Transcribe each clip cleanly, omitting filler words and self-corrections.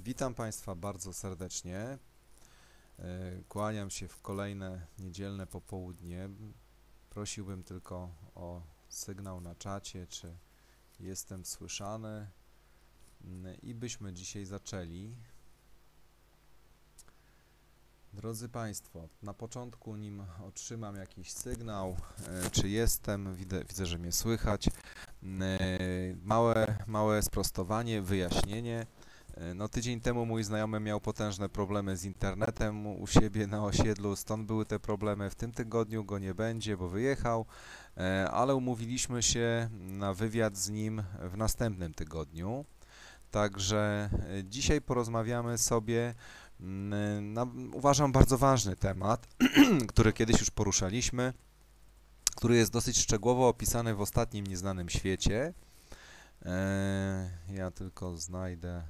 Witam Państwa bardzo serdecznie. Kłaniam się w kolejne niedzielne popołudnie. Prosiłbym tylko o sygnał na czacie, czy jestem słyszany i byśmy dzisiaj zaczęli. Drodzy Państwo, na początku, nim otrzymam jakiś sygnał, czy jestem, widzę, że mnie słychać, małe sprostowanie, wyjaśnienie. No, tydzień temu mój znajomy miał potężne problemy z internetem u siebie na osiedlu, stąd były te problemy. W tym tygodniu go nie będzie, bo wyjechał, ale umówiliśmy się na wywiad z nim w następnym tygodniu. Także dzisiaj porozmawiamy sobie na, uważam, bardzo ważny temat, który kiedyś już poruszaliśmy, który jest dosyć szczegółowo opisany w Ostatnim Nieznanym Świecie. Ja tylko znajdę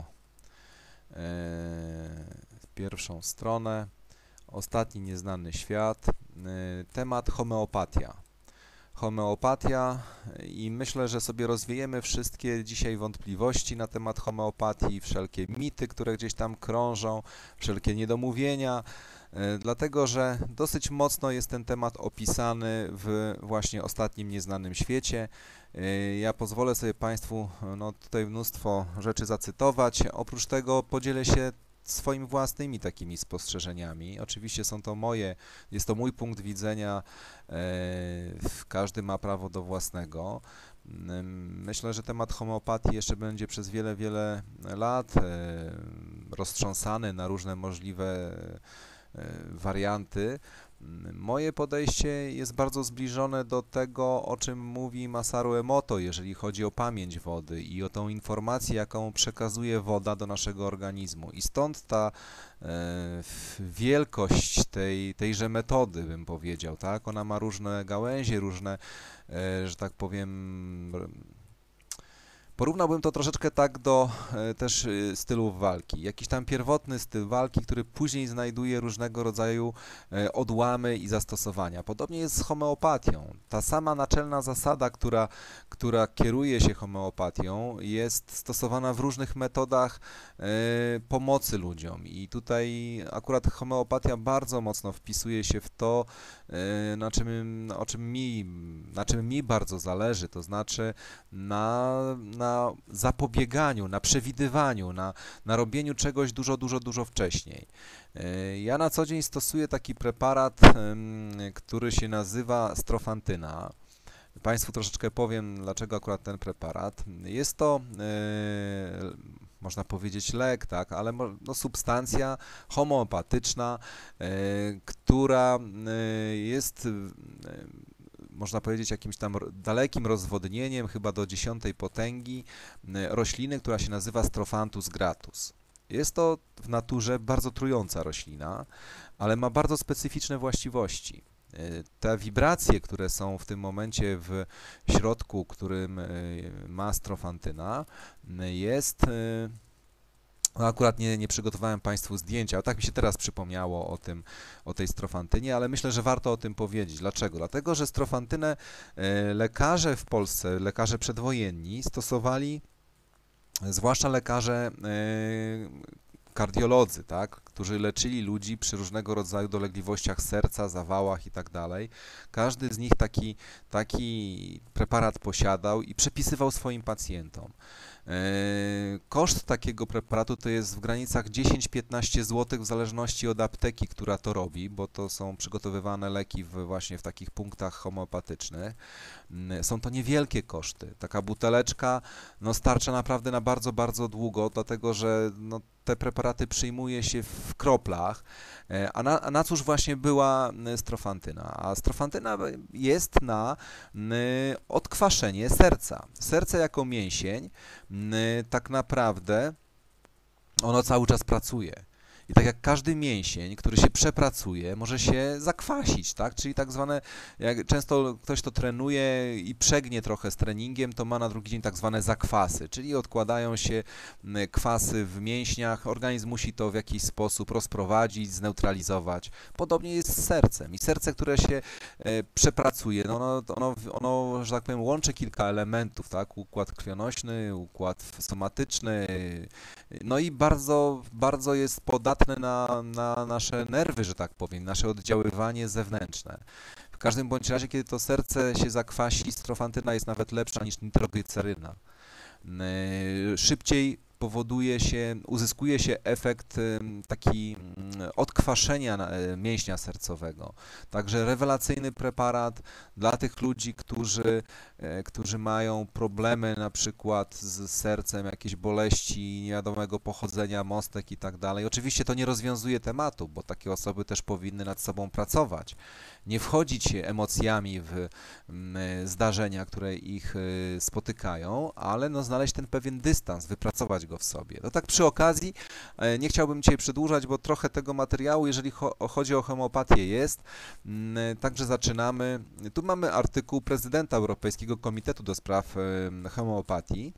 pierwszą stronę. Ostatni Nieznany Świat. Temat homeopatia. Homeopatia i myślę, że sobie rozwiejemy wszystkie dzisiaj wątpliwości na temat homeopatii, wszelkie mity, które gdzieś tam krążą, wszelkie niedomówienia, dlatego że dosyć mocno jest ten temat opisany w właśnie Ostatnim Nieznanym Świecie. Ja pozwolę sobie Państwu tutaj mnóstwo rzeczy zacytować. Oprócz tego podzielę się swoimi własnymi takimi spostrzeżeniami. Oczywiście są to jest to mój punkt widzenia, każdy ma prawo do własnego. Myślę, że temat homeopatii jeszcze będzie przez wiele lat roztrząsany na różne możliwe warianty. Moje podejście jest bardzo zbliżone do tego, o czym mówi Masaru Emoto, jeżeli chodzi o pamięć wody i o tą informację, jaką przekazuje woda do naszego organizmu. I stąd ta wielkość tejże metody, bym powiedział, tak? Ona ma różne gałęzie, różne, że tak powiem, porównałbym to troszeczkę tak do też stylów walki. Jakiś tam pierwotny styl walki, który później znajduje różnego rodzaju odłamy i zastosowania. Podobnie jest z homeopatią. Ta sama naczelna zasada, która kieruje się homeopatią, jest stosowana w różnych metodach pomocy ludziom. I tutaj akurat homeopatia bardzo mocno wpisuje się w to, na czym mi bardzo zależy, to znaczy na zapobieganiu, na przewidywaniu, na robieniu czegoś dużo wcześniej. Ja na co dzień stosuję taki preparat, który się nazywa strofantyna. Państwu troszeczkę powiem, dlaczego akurat ten preparat. Jest to, można powiedzieć, lek, tak, ale substancja homeopatyczna, która jest, można powiedzieć, jakimś tam dalekim rozwodnieniem, chyba do 10. potęgi, rośliny, która się nazywa Strophanthus gratus. Jest to w naturze bardzo trująca roślina, ale ma bardzo specyficzne właściwości. Te wibracje, które są w tym momencie w środku, którym ma strofantyna, jest... Akurat nie przygotowałem Państwu zdjęcia, ale tak mi się teraz przypomniało o tej strofantynie, ale myślę, że warto o tym powiedzieć. Dlaczego? Dlatego, że strofantynę lekarze w Polsce, lekarze przedwojenni stosowali, zwłaszcza lekarze kardiolodzy, tak, którzy leczyli ludzi przy różnego rodzaju dolegliwościach serca, zawałach i tak dalej. Każdy z nich taki preparat posiadał i przepisywał swoim pacjentom. Koszt takiego preparatu to jest w granicach 10-15 zł w zależności od apteki, która to robi, bo to są przygotowywane leki właśnie w takich punktach homeopatycznych. Są to niewielkie koszty. Taka buteleczka starcza naprawdę na bardzo długo, dlatego że te preparaty przyjmuje się w kroplach, a na cóż właśnie była strofantyna? A strofantyna jest na odkwaszenie serca. Serce jako mięsień tak naprawdę ono cały czas pracuje. I tak jak każdy mięsień, który się przepracuje, może się zakwasić, tak? Czyli tak zwane, jak często ktoś to trenuje i przegnie trochę z treningiem, to ma na drugi dzień tak zwane zakwasy, czyli odkładają się kwasy w mięśniach, organizm musi to w jakiś sposób rozprowadzić, zneutralizować. Podobnie jest z sercem. I serce, które się przepracuje, no ono, że tak powiem, łączy kilka elementów, tak? Układ krwionośny, układ somatyczny, no i bardzo jest podatne na nasze nerwy, że tak powiem, nasze oddziaływanie zewnętrzne. W każdym bądź razie, kiedy to serce się zakwasi, strofantyna jest nawet lepsza niż nitrogliceryna. Szybciej uzyskuje się efekt taki odkwaszenia mięśnia sercowego. Także rewelacyjny preparat dla tych ludzi, którzy mają problemy na przykład z sercem, jakieś boleści niewiadomego pochodzenia, mostek i tak dalej. Oczywiście to nie rozwiązuje tematu, bo takie osoby też powinny nad sobą pracować. Nie wchodzić się emocjami w zdarzenia, które ich spotykają, ale no znaleźć ten pewien dystans, wypracować go w sobie. No tak przy okazji, nie chciałbym dzisiaj przedłużać, bo trochę tego materiału, jeżeli chodzi o homeopatię jest, także zaczynamy. Tu mamy artykuł prezydenta Europejskiego Komitetu do Spraw Homeopatii.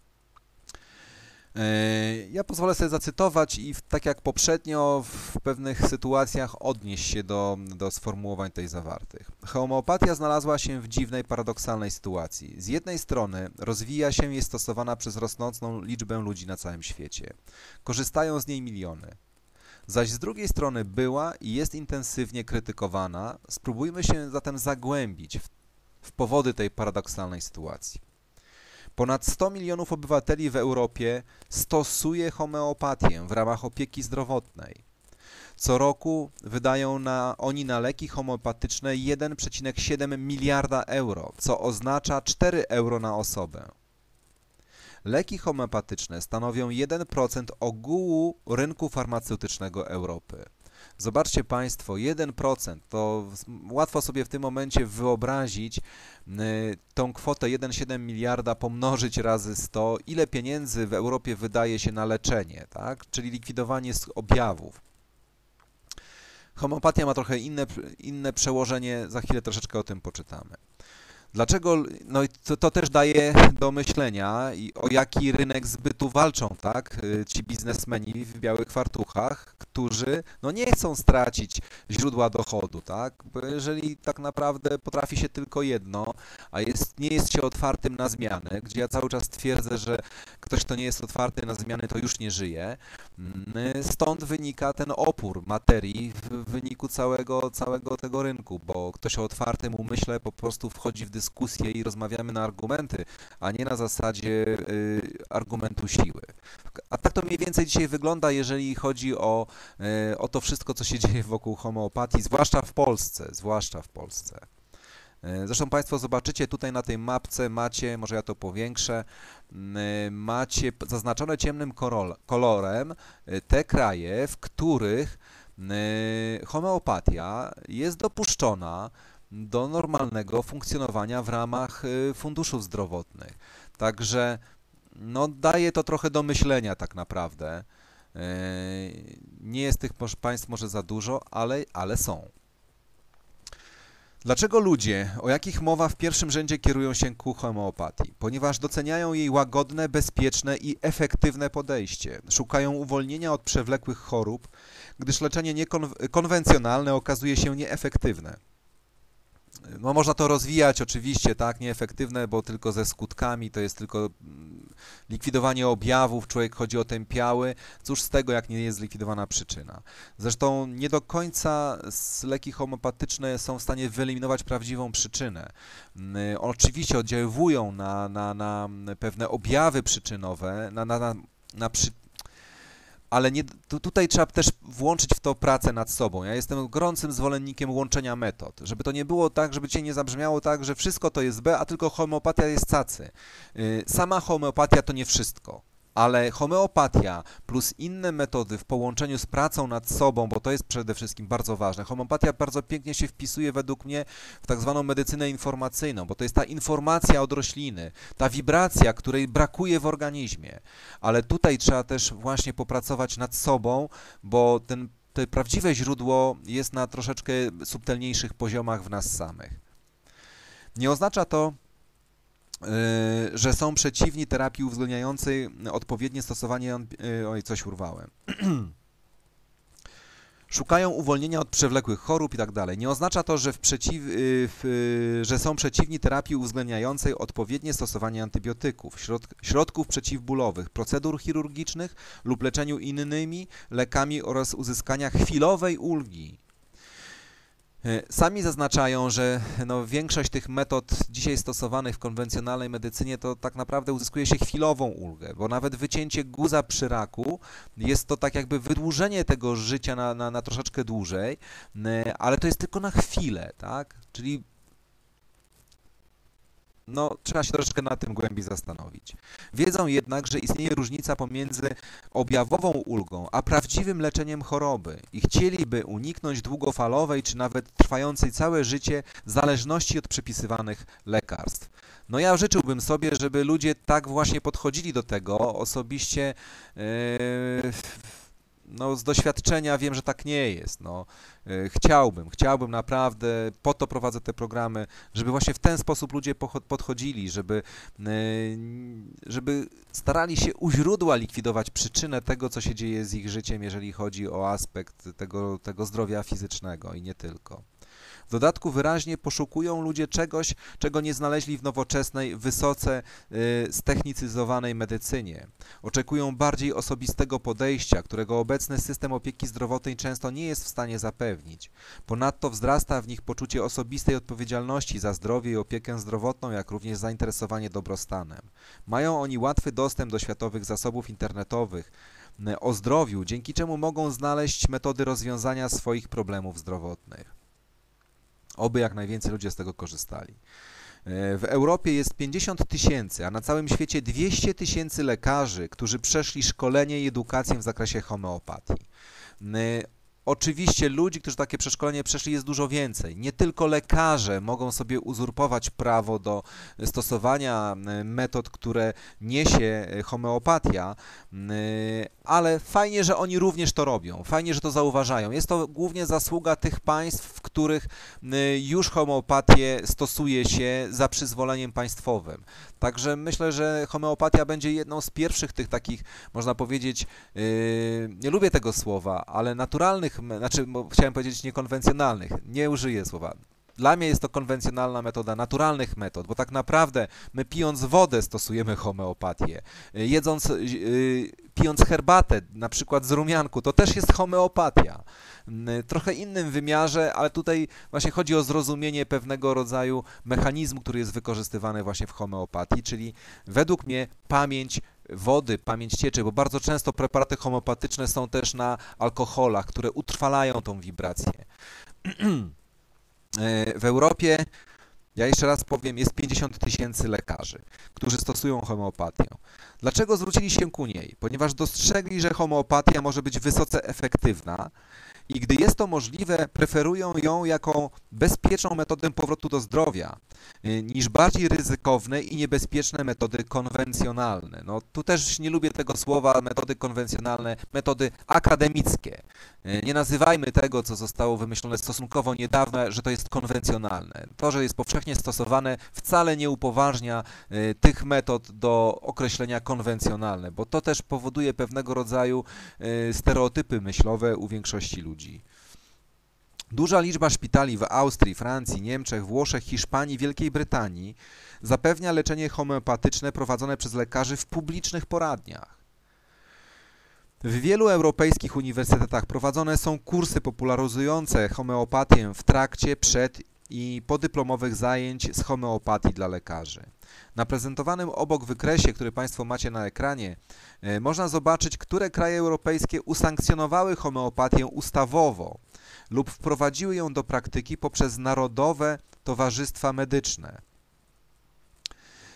Ja pozwolę sobie zacytować i tak jak poprzednio w pewnych sytuacjach odnieść się do sformułowań tutaj zawartych. Homeopatia znalazła się w dziwnej, paradoksalnej sytuacji. Z jednej strony rozwija się i jest stosowana przez rosnącą liczbę ludzi na całym świecie. Korzystają z niej miliony. Zaś z drugiej strony była i jest intensywnie krytykowana. Spróbujmy się zatem zagłębić w powody tej paradoksalnej sytuacji. Ponad 100 milionów obywateli w Europie stosuje homeopatię w ramach opieki zdrowotnej. Co roku wydają oni na leki homeopatyczne 1,7 miliarda euro, co oznacza 4 euro na osobę. Leki homeopatyczne stanowią 1% ogółu rynku farmaceutycznego Europy. Zobaczcie Państwo, 1%, to łatwo sobie w tym momencie wyobrazić tą kwotę 1,7 miliarda pomnożyć razy 100, ile pieniędzy w Europie wydaje się na leczenie, tak? Czyli likwidowanie objawów. Homeopatia ma trochę inne przełożenie, za chwilę troszeczkę o tym poczytamy. Dlaczego? No i to też daje do myślenia, o jaki rynek zbytu walczą, tak? Ci biznesmeni w białych fartuchach, którzy no nie chcą stracić źródła dochodu, tak? Bo jeżeli tak naprawdę potrafi się tylko jedno, a nie jest się otwartym na zmiany, gdzie ja cały czas twierdzę, że ktoś, kto nie jest otwarty na zmiany, to już nie żyje, stąd wynika ten opór materii w wyniku całego tego rynku, bo ktoś o otwartym umyśle po prostu wchodzi w dyskusję i rozmawiamy na argumenty, a nie na zasadzie argumentu siły. A tak to mniej więcej dzisiaj wygląda, jeżeli chodzi o to wszystko, co się dzieje wokół homeopatii, zwłaszcza w Polsce. Zresztą Państwo zobaczycie tutaj na tej mapce, może ja to powiększę, macie zaznaczone ciemnym kolorem te kraje, w których homeopatia jest dopuszczona do normalnego funkcjonowania w ramach funduszów zdrowotnych. Także no, daje to trochę do myślenia tak naprawdę. Nie jest tych państw może za dużo, ale są. Dlaczego ludzie, o jakich mowa w pierwszym rzędzie, kierują się ku homeopatii? Ponieważ doceniają jej łagodne, bezpieczne i efektywne podejście. Szukają uwolnienia od przewlekłych chorób, gdyż leczenie konwencjonalne okazuje się nieefektywne. No, można to rozwijać oczywiście, tak, nieefektywne, bo tylko ze skutkami, to jest tylko likwidowanie objawów, człowiek chodzi otępiały. Cóż z tego, jak nie jest zlikwidowana przyczyna. Zresztą nie do końca leki homeopatyczne są w stanie wyeliminować prawdziwą przyczynę. Oczywiście oddziaływują na pewne objawy przyczynowe, ale tutaj trzeba też włączyć w to pracę nad sobą. Ja jestem gorącym zwolennikiem łączenia metod, żeby to nie było tak, żeby cię nie zabrzmiało tak, że wszystko to jest B, a tylko homeopatia jest cacy. Sama homeopatia to nie wszystko. Ale homeopatia plus inne metody w połączeniu z pracą nad sobą, bo to jest przede wszystkim bardzo ważne. Homeopatia bardzo pięknie się wpisuje według mnie w tak zwaną medycynę informacyjną, bo to jest ta informacja od rośliny, ta wibracja, której brakuje w organizmie. Ale tutaj trzeba też właśnie popracować nad sobą, bo to prawdziwe źródło jest na troszeczkę subtelniejszych poziomach w nas samych. Nie oznacza to, że są przeciwni terapii uwzględniającej odpowiednie stosowanie... Oj, coś urwałem. Szukają uwolnienia od przewlekłych chorób i tak dalej. Nie oznacza to, że są przeciwni terapii uwzględniającej odpowiednie stosowanie antybiotyków, środków przeciwbólowych, procedur chirurgicznych lub leczeniu innymi lekami oraz uzyskania chwilowej ulgi. Sami zaznaczają, że większość tych metod dzisiaj stosowanych w konwencjonalnej medycynie to tak naprawdę uzyskuje się chwilową ulgę, bo nawet wycięcie guza przy raku jest to tak jakby wydłużenie tego życia na troszeczkę dłużej, ale to jest tylko na chwilę, tak? Czyli trzeba się troszeczkę nad tym głębiej zastanowić. Wiedzą jednak, że istnieje różnica pomiędzy objawową ulgą, a prawdziwym leczeniem choroby i chcieliby uniknąć długofalowej, czy nawet trwającej całe życie zależności od przepisywanych lekarstw. Ja życzyłbym sobie, żeby ludzie tak właśnie podchodzili do tego. Osobiście z doświadczenia wiem, że tak nie jest. Chciałbym naprawdę, po to prowadzę te programy, żeby właśnie w ten sposób ludzie podchodzili, żeby starali się u źródła likwidować przyczynę tego, co się dzieje z ich życiem, jeżeli chodzi o aspekt tego zdrowia fizycznego i nie tylko. W dodatku wyraźnie poszukują ludzie czegoś, czego nie znaleźli w nowoczesnej, wysoce ztechnicyzowanej medycynie. Oczekują bardziej osobistego podejścia, którego obecny system opieki zdrowotnej często nie jest w stanie zapewnić. Ponadto wzrasta w nich poczucie osobistej odpowiedzialności za zdrowie i opiekę zdrowotną, jak również zainteresowanie dobrostanem. Mają oni łatwy dostęp do światowych zasobów internetowych o zdrowiu, dzięki czemu mogą znaleźć metody rozwiązania swoich problemów zdrowotnych. Oby jak najwięcej ludzie z tego korzystali. W Europie jest 50 000, a na całym świecie 200 000 lekarzy, którzy przeszli szkolenie i edukację w zakresie homeopatii. Oczywiście ludzi, którzy takie przeszkolenie przeszli, jest dużo więcej. Nie tylko lekarze mogą sobie uzurpować prawo do stosowania metod, które niesie homeopatia, ale fajnie, że oni również to robią. Fajnie, że to zauważają. Jest to głównie zasługa tych państw, w których już homeopatię stosuje się za przyzwoleniem państwowym. Także myślę, że homeopatia będzie jedną z pierwszych tych takich, można powiedzieć, nie lubię tego słowa, ale naturalnych, chciałem powiedzieć niekonwencjonalnych, nie użyję słowa. Dla mnie jest to konwencjonalna metoda naturalnych metod, bo tak naprawdę my pijąc wodę stosujemy homeopatię. Pijąc herbatę, na przykład z rumianku, to też jest homeopatia. Trochę innym wymiarze, ale tutaj właśnie chodzi o zrozumienie pewnego rodzaju mechanizmu, który jest wykorzystywany właśnie w homeopatii, czyli według mnie pamięć wody, pamięć cieczy, bo bardzo często preparaty homeopatyczne są też na alkoholach, które utrwalają tą wibrację. W Europie, ja jeszcze raz powiem, jest 50 000 lekarzy, którzy stosują homeopatię. Dlaczego zwrócili się ku niej? Ponieważ dostrzegli, że homeopatia może być wysoce efektywna i gdy jest to możliwe, preferują ją jako bezpieczną metodę powrotu do zdrowia niż bardziej ryzykowne i niebezpieczne metody konwencjonalne. Tu też nie lubię tego słowa, metody konwencjonalne, metody akademickie. Nie nazywajmy tego, co zostało wymyślone stosunkowo niedawno, że to jest konwencjonalne. To, że jest powszechnie stosowane, wcale nie upoważnia tych metod do określenia konwencjonalne, bo to też powoduje pewnego rodzaju stereotypy myślowe u większości ludzi. Duża liczba szpitali w Austrii, Francji, Niemczech, Włoszech, Hiszpanii, Wielkiej Brytanii zapewnia leczenie homeopatyczne prowadzone przez lekarzy w publicznych poradniach. W wielu europejskich uniwersytetach prowadzone są kursy popularyzujące homeopatię w trakcie, przed i podyplomowych zajęć z homeopatii dla lekarzy. Na prezentowanym obok wykresie, który Państwo macie na ekranie, można zobaczyć, które kraje europejskie usankcjonowały homeopatię ustawowo lub wprowadziły ją do praktyki poprzez narodowe towarzystwa medyczne.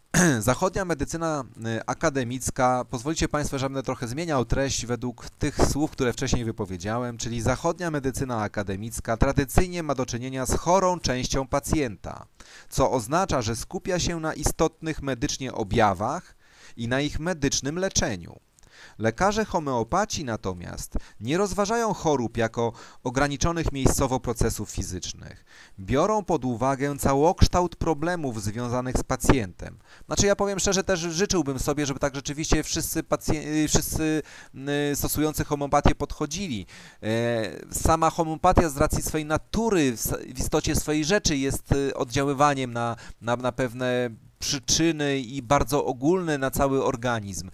Zachodnia medycyna akademicka, pozwolicie Państwo, że będę trochę zmieniał treść według tych słów, które wcześniej wypowiedziałem, czyli zachodnia medycyna akademicka tradycyjnie ma do czynienia z chorą częścią pacjenta, co oznacza, że skupia się na istotnych medycznie objawach i na ich medycznym leczeniu. Lekarze homeopaci natomiast nie rozważają chorób jako ograniczonych miejscowo procesów fizycznych. Biorą pod uwagę całokształt problemów związanych z pacjentem. Znaczy ja powiem szczerze, też życzyłbym sobie, żeby tak rzeczywiście wszyscy stosujący homeopatię podchodzili. Sama homeopatia z racji swojej natury, w istocie swojej rzeczy jest oddziaływaniem na pewne przyczyny i bardzo ogólne na cały organizm.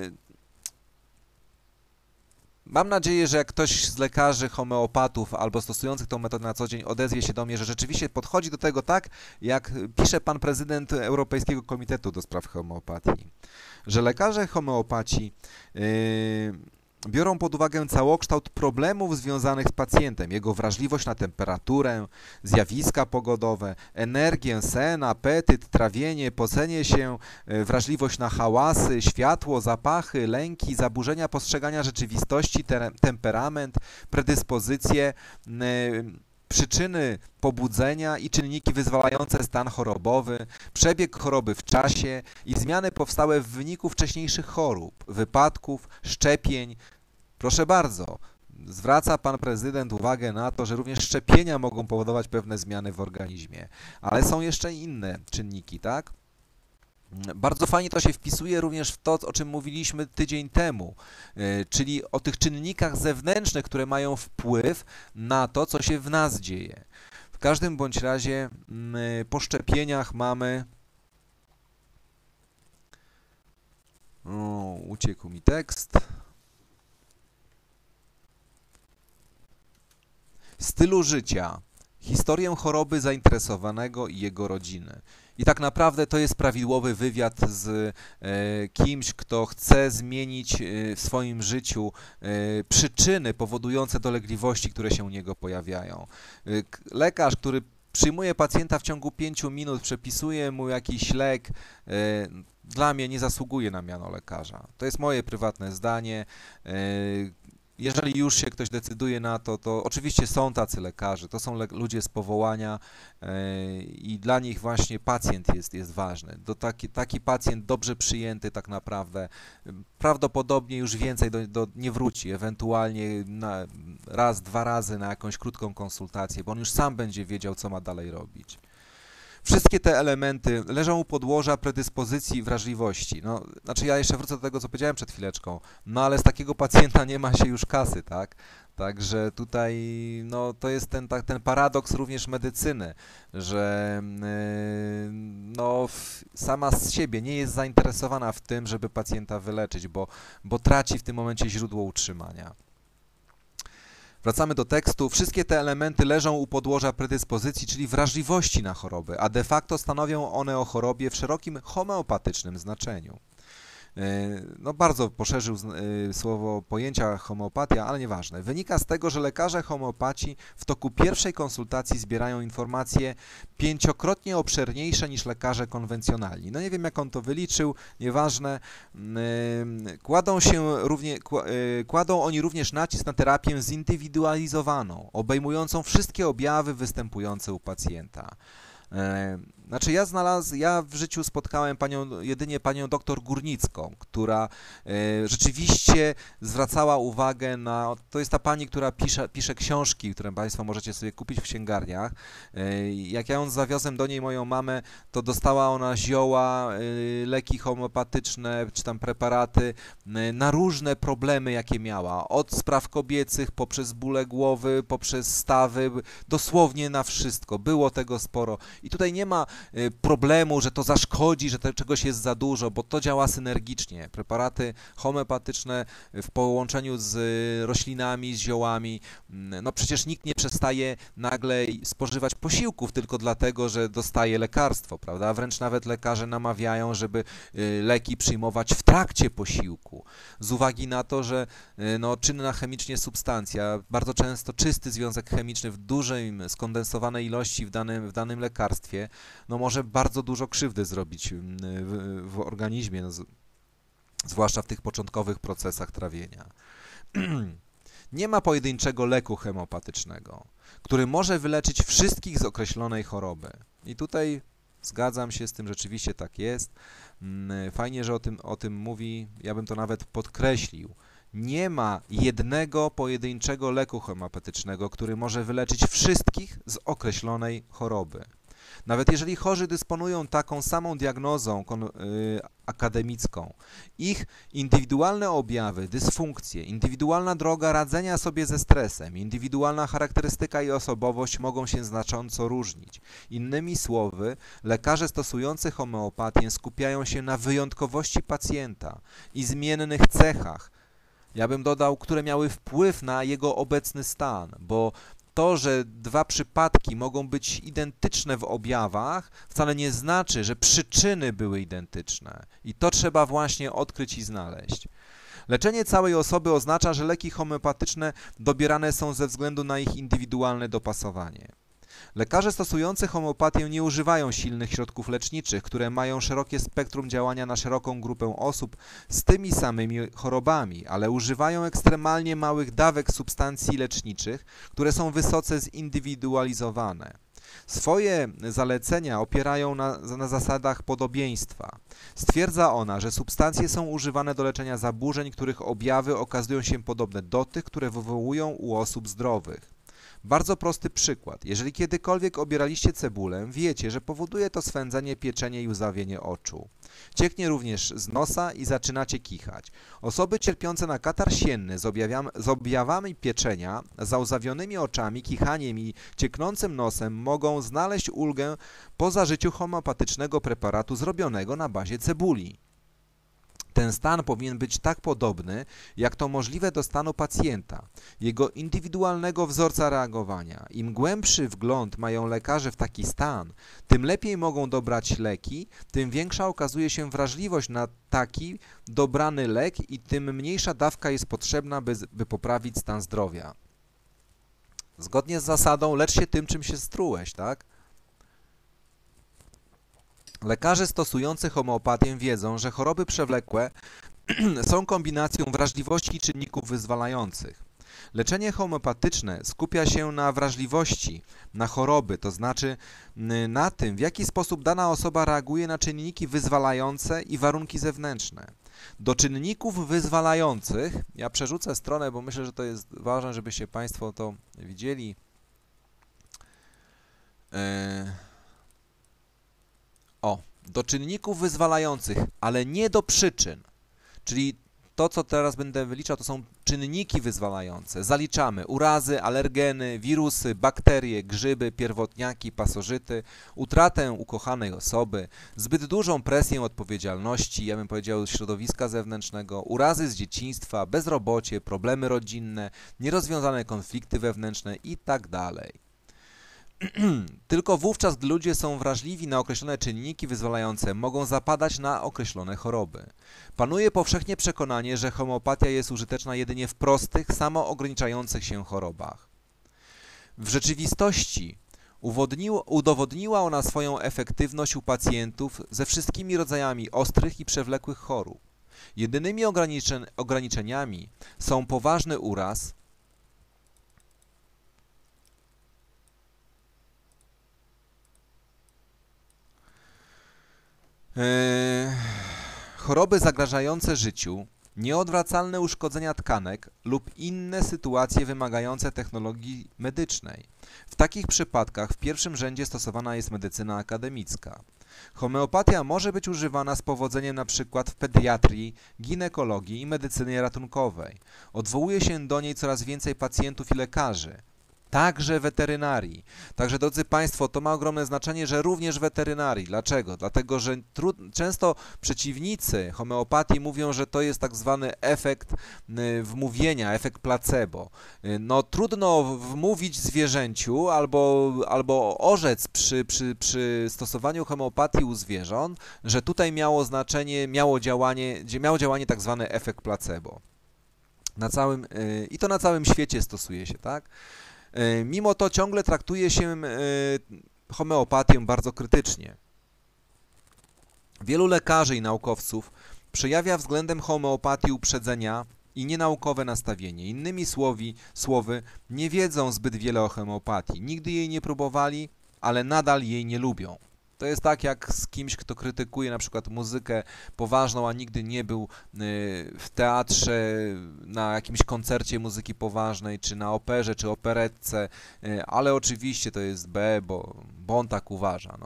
Mam nadzieję, że jak ktoś z lekarzy homeopatów albo stosujących tą metodę na co dzień odezwie się do mnie, że rzeczywiście podchodzi do tego tak, jak pisze pan prezydent Europejskiego Komitetu do Spraw Homeopatii, że lekarze homeopaci biorą pod uwagę całokształt problemów związanych z pacjentem, jego wrażliwość na temperaturę, zjawiska pogodowe, energię, sen, apetyt, trawienie, pocenie się, wrażliwość na hałasy, światło, zapachy, lęki, zaburzenia postrzegania rzeczywistości, temperament, predyspozycje, przyczyny pobudzenia i czynniki wyzwalające stan chorobowy, przebieg choroby w czasie i zmiany powstałe w wyniku wcześniejszych chorób, wypadków, szczepień. Proszę bardzo, zwraca pan prezydent uwagę na to, że również szczepienia mogą powodować pewne zmiany w organizmie, ale są jeszcze inne czynniki, tak? Bardzo fajnie to się wpisuje również w to, o czym mówiliśmy tydzień temu, czyli o tych czynnikach zewnętrznych, które mają wpływ na to, co się w nas dzieje. W każdym bądź razie po szczepieniach mamy... O, uciekł mi tekst. Stylu życia. Historię choroby zainteresowanego i jego rodziny. I tak naprawdę to jest prawidłowy wywiad z kimś, kto chce zmienić w swoim życiu przyczyny powodujące dolegliwości, które się u niego pojawiają. Lekarz, który przyjmuje pacjenta w ciągu 5 minut, przepisuje mu jakiś lek, dla mnie nie zasługuje na miano lekarza. To jest moje prywatne zdanie. Jeżeli już się ktoś decyduje na to, to oczywiście są tacy lekarze, to są ludzie z powołania i dla nich właśnie pacjent jest ważny. Taki pacjent dobrze przyjęty tak naprawdę prawdopodobnie już więcej nie wróci, ewentualnie raz, 2 razy na jakąś krótką konsultację, bo on już sam będzie wiedział, co ma dalej robić. Wszystkie te elementy leżą u podłoża predyspozycji i wrażliwości. No, znaczy ja jeszcze wrócę do tego, co powiedziałem przed chwileczką, no ale z takiego pacjenta nie ma się już kasy, tak? Także tutaj no, to jest ten paradoks również medycyny, że no, sama z siebie nie jest zainteresowana w tym, żeby pacjenta wyleczyć, bo traci w tym momencie źródło utrzymania. Wracamy do tekstu. Wszystkie te elementy leżą u podłoża predyspozycji, czyli wrażliwości na choroby, a de facto stanowią one o chorobie w szerokim homeopatycznym znaczeniu. No bardzo poszerzył słowo pojęcia homeopatia, ale nieważne. Wynika z tego, że lekarze homeopaci w toku pierwszej konsultacji zbierają informacje 5-krotnie obszerniejsze niż lekarze konwencjonalni. No nie wiem, jak on to wyliczył, nieważne. Kładą oni również nacisk na terapię zindywidualizowaną, obejmującą wszystkie objawy występujące u pacjenta. Znaczy ja w życiu spotkałem jedynie panią doktor Górnicką, która rzeczywiście zwracała uwagę na... To jest ta pani, która pisze książki, które Państwo możecie sobie kupić w księgarniach. Jak ja ją zawiozłem do niej, moją mamę, to dostała ona zioła, leki homeopatyczne, czy tam preparaty na różne problemy, jakie miała. Od spraw kobiecych, poprzez bóle głowy, poprzez stawy, dosłownie na wszystko. Było tego sporo. I tutaj nie ma problemu, że to zaszkodzi, że czegoś jest za dużo, bo to działa synergicznie. Preparaty homeopatyczne w połączeniu z roślinami, z ziołami, no przecież nikt nie przestaje nagle spożywać posiłków tylko dlatego, że dostaje lekarstwo, prawda? Wręcz nawet lekarze namawiają, żeby leki przyjmować w trakcie posiłku. Z uwagi na to, że no, czynna chemicznie substancja, bardzo często czysty związek chemiczny w dużej, skondensowanej ilości w danym lekarstwie no może bardzo dużo krzywdy zrobić w organizmie, no, zwłaszcza w tych początkowych procesach trawienia. Nie ma pojedynczego leku homeopatycznego, który może wyleczyć wszystkich z określonej choroby. I tutaj zgadzam się z tym, rzeczywiście tak jest. Fajnie, że o tym mówi, ja bym to nawet podkreślił. Nie ma jednego pojedynczego leku homeopatycznego, który może wyleczyć wszystkich z określonej choroby. Nawet jeżeli chorzy dysponują taką samą diagnozą akademicką, ich indywidualne objawy, dysfunkcje, indywidualna droga radzenia sobie ze stresem, indywidualna charakterystyka i osobowość mogą się znacząco różnić. Innymi słowy, lekarze stosujący homeopatię skupiają się na wyjątkowości pacjenta i zmiennych cechach, ja bym dodał, które miały wpływ na jego obecny stan, bo to, że dwa przypadki mogą być identyczne w objawach, wcale nie znaczy, że przyczyny były identyczne. I to trzeba właśnie odkryć i znaleźć. Leczenie całej osoby oznacza, że leki homeopatyczne dobierane są ze względu na ich indywidualne dopasowanie. Lekarze stosujący homeopatię nie używają silnych środków leczniczych, które mają szerokie spektrum działania na szeroką grupę osób z tymi samymi chorobami, ale używają ekstremalnie małych dawek substancji leczniczych, które są wysoce zindywidualizowane. Swoje zalecenia opierają na zasadach podobieństwa. Stwierdza ona, że substancje są używane do leczenia zaburzeń, których objawy okazują się podobne do tych, które wywołują u osób zdrowych. Bardzo prosty przykład. Jeżeli kiedykolwiek obieraliście cebulę, wiecie, że powoduje to swędzenie, pieczenie i łzawienie oczu. Cieknie również z nosa i zaczynacie kichać. Osoby cierpiące na katar sienny z objawami pieczenia, załzawionymi oczami, kichaniem i cieknącym nosem mogą znaleźć ulgę po zażyciu homeopatycznego preparatu zrobionego na bazie cebuli. Ten stan powinien być tak podobny, jak to możliwe do stanu pacjenta, jego indywidualnego wzorca reagowania. Im głębszy wgląd mają lekarze w taki stan, tym lepiej mogą dobrać leki, tym większa okazuje się wrażliwość na taki dobrany lek i tym mniejsza dawka jest potrzebna, by poprawić stan zdrowia. Zgodnie z zasadą lecz się tym, czym się strułeś, tak? Lekarze stosujący homeopatię wiedzą, że choroby przewlekłe są kombinacją wrażliwości i czynników wyzwalających. Leczenie homeopatyczne skupia się na wrażliwości, na choroby, to znaczy na tym, w jaki sposób dana osoba reaguje na czynniki wyzwalające i warunki zewnętrzne. Do czynników wyzwalających, ja przerzucę stronę, bo myślę, że to jest ważne, żebyście Państwo to widzieli. Do czynników wyzwalających, ale nie do przyczyn. Czyli to, co teraz będę wyliczał, to są czynniki wyzwalające. Zaliczamy urazy, alergeny, wirusy, bakterie, grzyby, pierwotniaki, pasożyty, utratę ukochanej osoby, zbyt dużą presję odpowiedzialności, ja bym powiedział środowiska zewnętrznego, urazy z dzieciństwa, bezrobocie, problemy rodzinne, nierozwiązane konflikty wewnętrzne itd. Tylko wówczas, gdy ludzie są wrażliwi na określone czynniki wyzwalające, mogą zapadać na określone choroby. Panuje powszechnie przekonanie, że homeopatia jest użyteczna jedynie w prostych, samoograniczających się chorobach. W rzeczywistości udowodniła ona swoją efektywność u pacjentów ze wszystkimi rodzajami ostrych i przewlekłych chorób. Jedynymi ograniczeniami są poważny uraz, choroby zagrażające życiu, nieodwracalne uszkodzenia tkanek lub inne sytuacje wymagające technologii medycznej. W takich przypadkach w pierwszym rzędzie stosowana jest medycyna akademicka. Homeopatia może być używana z powodzeniem np. w pediatrii, ginekologii i medycynie ratunkowej. Odwołuje się do niej coraz więcej pacjentów i lekarzy. Także weterynarii. Także, drodzy Państwo, to ma ogromne znaczenie, że również weterynarii. Dlaczego? Dlatego, że często przeciwnicy homeopatii mówią, że to jest tak zwany efekt wmówienia, efekt placebo. No trudno wmówić zwierzęciu albo orzec przy stosowaniu homeopatii u zwierząt, że tutaj miało znaczenie, miało działanie tak zwany efekt placebo. I to na całym świecie stosuje się, tak? Mimo to ciągle traktuje się homeopatię bardzo krytycznie. Wielu lekarzy i naukowców przejawia względem homeopatii uprzedzenia i nienaukowe nastawienie. Innymi słowy, nie wiedzą zbyt wiele o homeopatii. Nigdy jej nie próbowali, ale nadal jej nie lubią. To jest tak jak z kimś, kto krytykuje na przykład muzykę poważną, a nigdy nie był w teatrze, na jakimś koncercie muzyki poważnej, czy na operze, czy operetce, ale oczywiście to jest bo on tak uważa.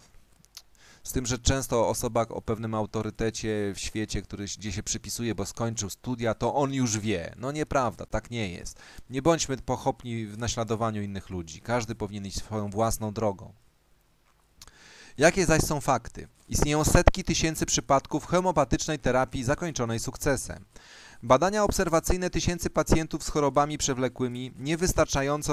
Z tym, że często osoba o pewnym autorytecie w świecie, gdzie się przypisuje, bo skończył studia, to on już wie. No nieprawda, tak nie jest. Nie bądźmy pochopni w naśladowaniu innych ludzi. Każdy powinien iść swoją własną drogą. Jakie zaś są fakty? Istnieją setki tysięcy przypadków homeopatycznej terapii zakończonej sukcesem. Badania obserwacyjne tysięcy pacjentów z chorobami przewlekłymi, niewystarczająco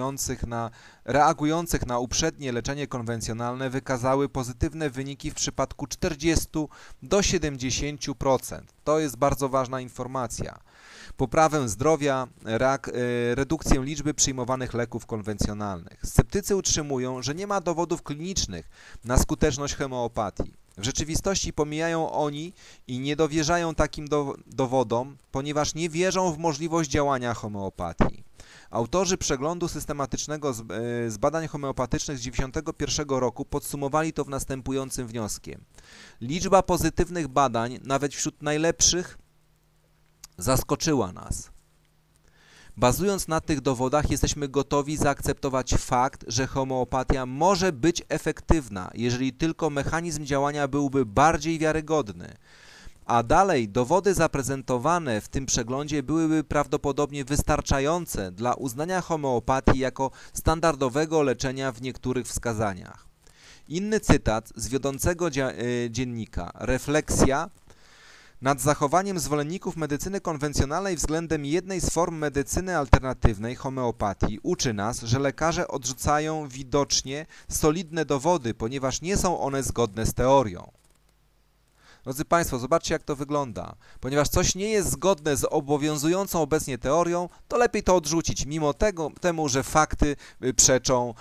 reagujących na uprzednie leczenie konwencjonalne, wykazały pozytywne wyniki w przypadku 40 do 70%. To jest bardzo ważna informacja. Poprawę zdrowia, redukcję liczby przyjmowanych leków konwencjonalnych. Sceptycy utrzymują, że nie ma dowodów klinicznych na skuteczność homeopatii. W rzeczywistości pomijają oni i nie dowierzają takim dowodom, ponieważ nie wierzą w możliwość działania homeopatii. Autorzy przeglądu systematycznego z badań homeopatycznych z 1991 roku podsumowali to w następującym wnioskiem. Liczba pozytywnych badań, nawet wśród najlepszych, zaskoczyła nas. Bazując na tych dowodach, jesteśmy gotowi zaakceptować fakt, że homeopatia może być efektywna, jeżeli tylko mechanizm działania byłby bardziej wiarygodny. A dalej, dowody zaprezentowane w tym przeglądzie byłyby prawdopodobnie wystarczające dla uznania homeopatii jako standardowego leczenia w niektórych wskazaniach. Inny cytat z wiodącego dziennika Refleksja nad zachowaniem zwolenników medycyny konwencjonalnej względem jednej z form medycyny alternatywnej, homeopatii, uczy nas, że lekarze odrzucają widocznie solidne dowody, ponieważ nie są one zgodne z teorią. Drodzy Państwo, zobaczcie, jak to wygląda. Ponieważ coś nie jest zgodne z obowiązującą obecnie teorią, to lepiej to odrzucić, mimo temu, że fakty przeczą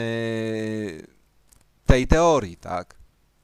tej teorii, tak?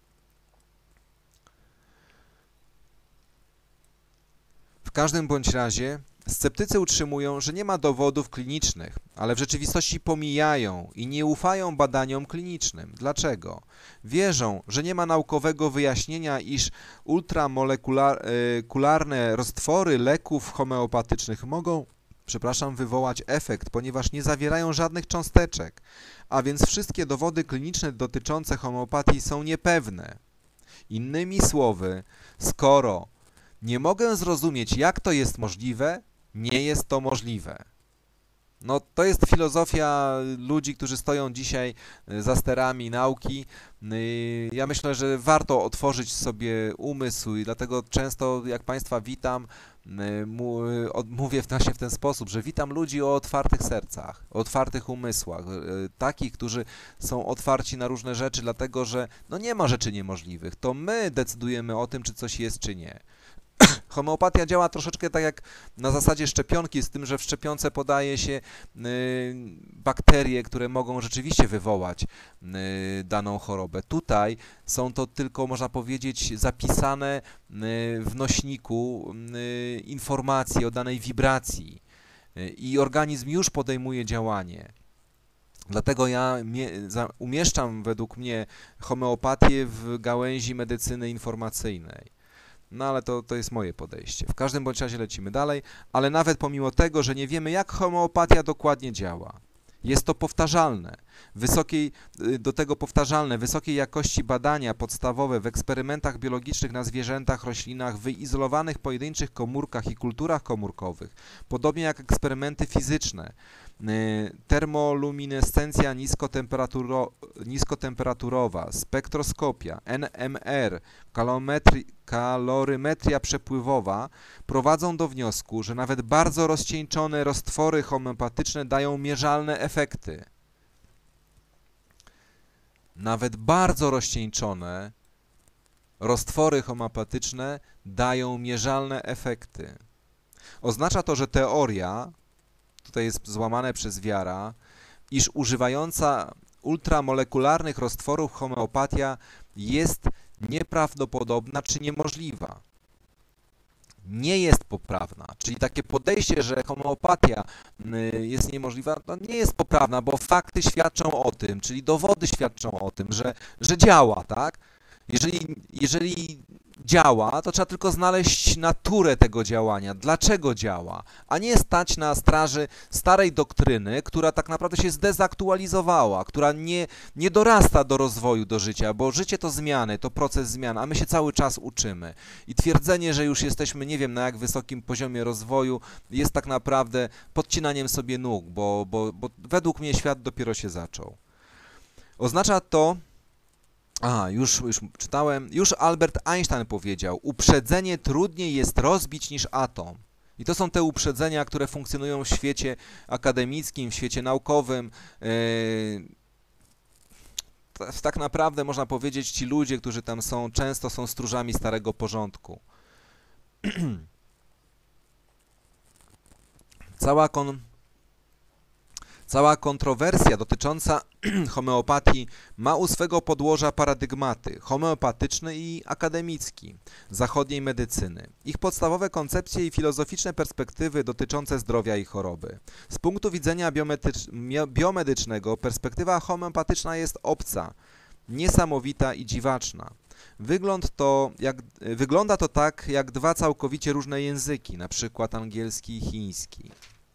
W każdym bądź razie sceptycy utrzymują, że nie ma dowodów klinicznych, ale w rzeczywistości pomijają i nie ufają badaniom klinicznym. Dlaczego? Wierzą, że nie ma naukowego wyjaśnienia, iż ultramolekularne roztwory leków homeopatycznych mogą wywołać efekt, ponieważ nie zawierają żadnych cząsteczek, a więc wszystkie dowody kliniczne dotyczące homeopatii są niepewne. Innymi słowy, skoro nie mogę zrozumieć, jak to jest możliwe, nie jest to możliwe. No, to jest filozofia ludzi, którzy stoją dzisiaj za sterami nauki. Ja myślę, że warto otworzyć sobie umysł i dlatego często, jak Państwa witam, mówię właśnie w ten sposób, że witam ludzi o otwartych sercach, o otwartych umysłach, takich, którzy są otwarci na różne rzeczy, dlatego że no nie ma rzeczy niemożliwych. To my decydujemy o tym, czy coś jest, czy nie. Homeopatia działa troszeczkę tak jak na zasadzie szczepionki, z tym, że w szczepionce podaje się bakterie, które mogą rzeczywiście wywołać daną chorobę. Tutaj są to tylko, można powiedzieć, zapisane w nośniku informacje o danej wibracji i organizm już podejmuje działanie. Dlatego ja umieszczam według mnie homeopatię w gałęzi medycyny informacyjnej. No ale to jest moje podejście. W każdym bądź razie lecimy dalej, ale nawet pomimo tego, że nie wiemy, jak homeopatia dokładnie działa, jest to powtarzalne, wysokiej jakości badania podstawowe w eksperymentach biologicznych na zwierzętach, roślinach, wyizolowanych pojedynczych komórkach i kulturach komórkowych, podobnie jak eksperymenty fizyczne, termoluminescencja niskotemperaturowa, spektroskopia, NMR, kalorymetria przepływowa prowadzą do wniosku, że nawet bardzo rozcieńczone roztwory homeopatyczne dają mierzalne efekty. Nawet bardzo rozcieńczone roztwory homeopatyczne dają mierzalne efekty. Oznacza to, że teoria, tutaj jest złamane przez wiara, iż ultramolekularnych roztworów homeopatia jest nieprawdopodobna czy niemożliwa. Nie jest poprawna, czyli takie podejście, że homeopatia jest niemożliwa, to nie jest poprawna, bo fakty świadczą o tym, czyli dowody świadczą o tym, że działa, tak? Jeżeli działa, to trzeba tylko znaleźć naturę tego działania, dlaczego działa, a nie stać na straży starej doktryny, która tak naprawdę się zdezaktualizowała, która nie dorasta do rozwoju, do życia, bo życie to zmiany, to proces zmian, a my się cały czas uczymy. I twierdzenie, że już jesteśmy nie wiem na jak wysokim poziomie rozwoju, jest tak naprawdę podcinaniem sobie nóg, bo według mnie świat dopiero się zaczął. Oznacza to, już czytałem. Już Albert Einstein powiedział, uprzedzenie trudniej jest rozbić niż atom. I to są te uprzedzenia, które funkcjonują w świecie akademickim, w świecie naukowym. Tak naprawdę można powiedzieć, ci ludzie, którzy tam są, często są stróżami starego porządku. Cała kontrowersja dotycząca homeopatii ma u swego podłoża paradygmaty homeopatyczny i akademicki zachodniej medycyny. Ich podstawowe koncepcje i filozoficzne perspektywy dotyczące zdrowia i choroby. Z punktu widzenia biomedycznego perspektywa homeopatyczna jest obca, niesamowita i dziwaczna. Wygląda to tak jak dwa całkowicie różne języki, na przykład angielski i chiński.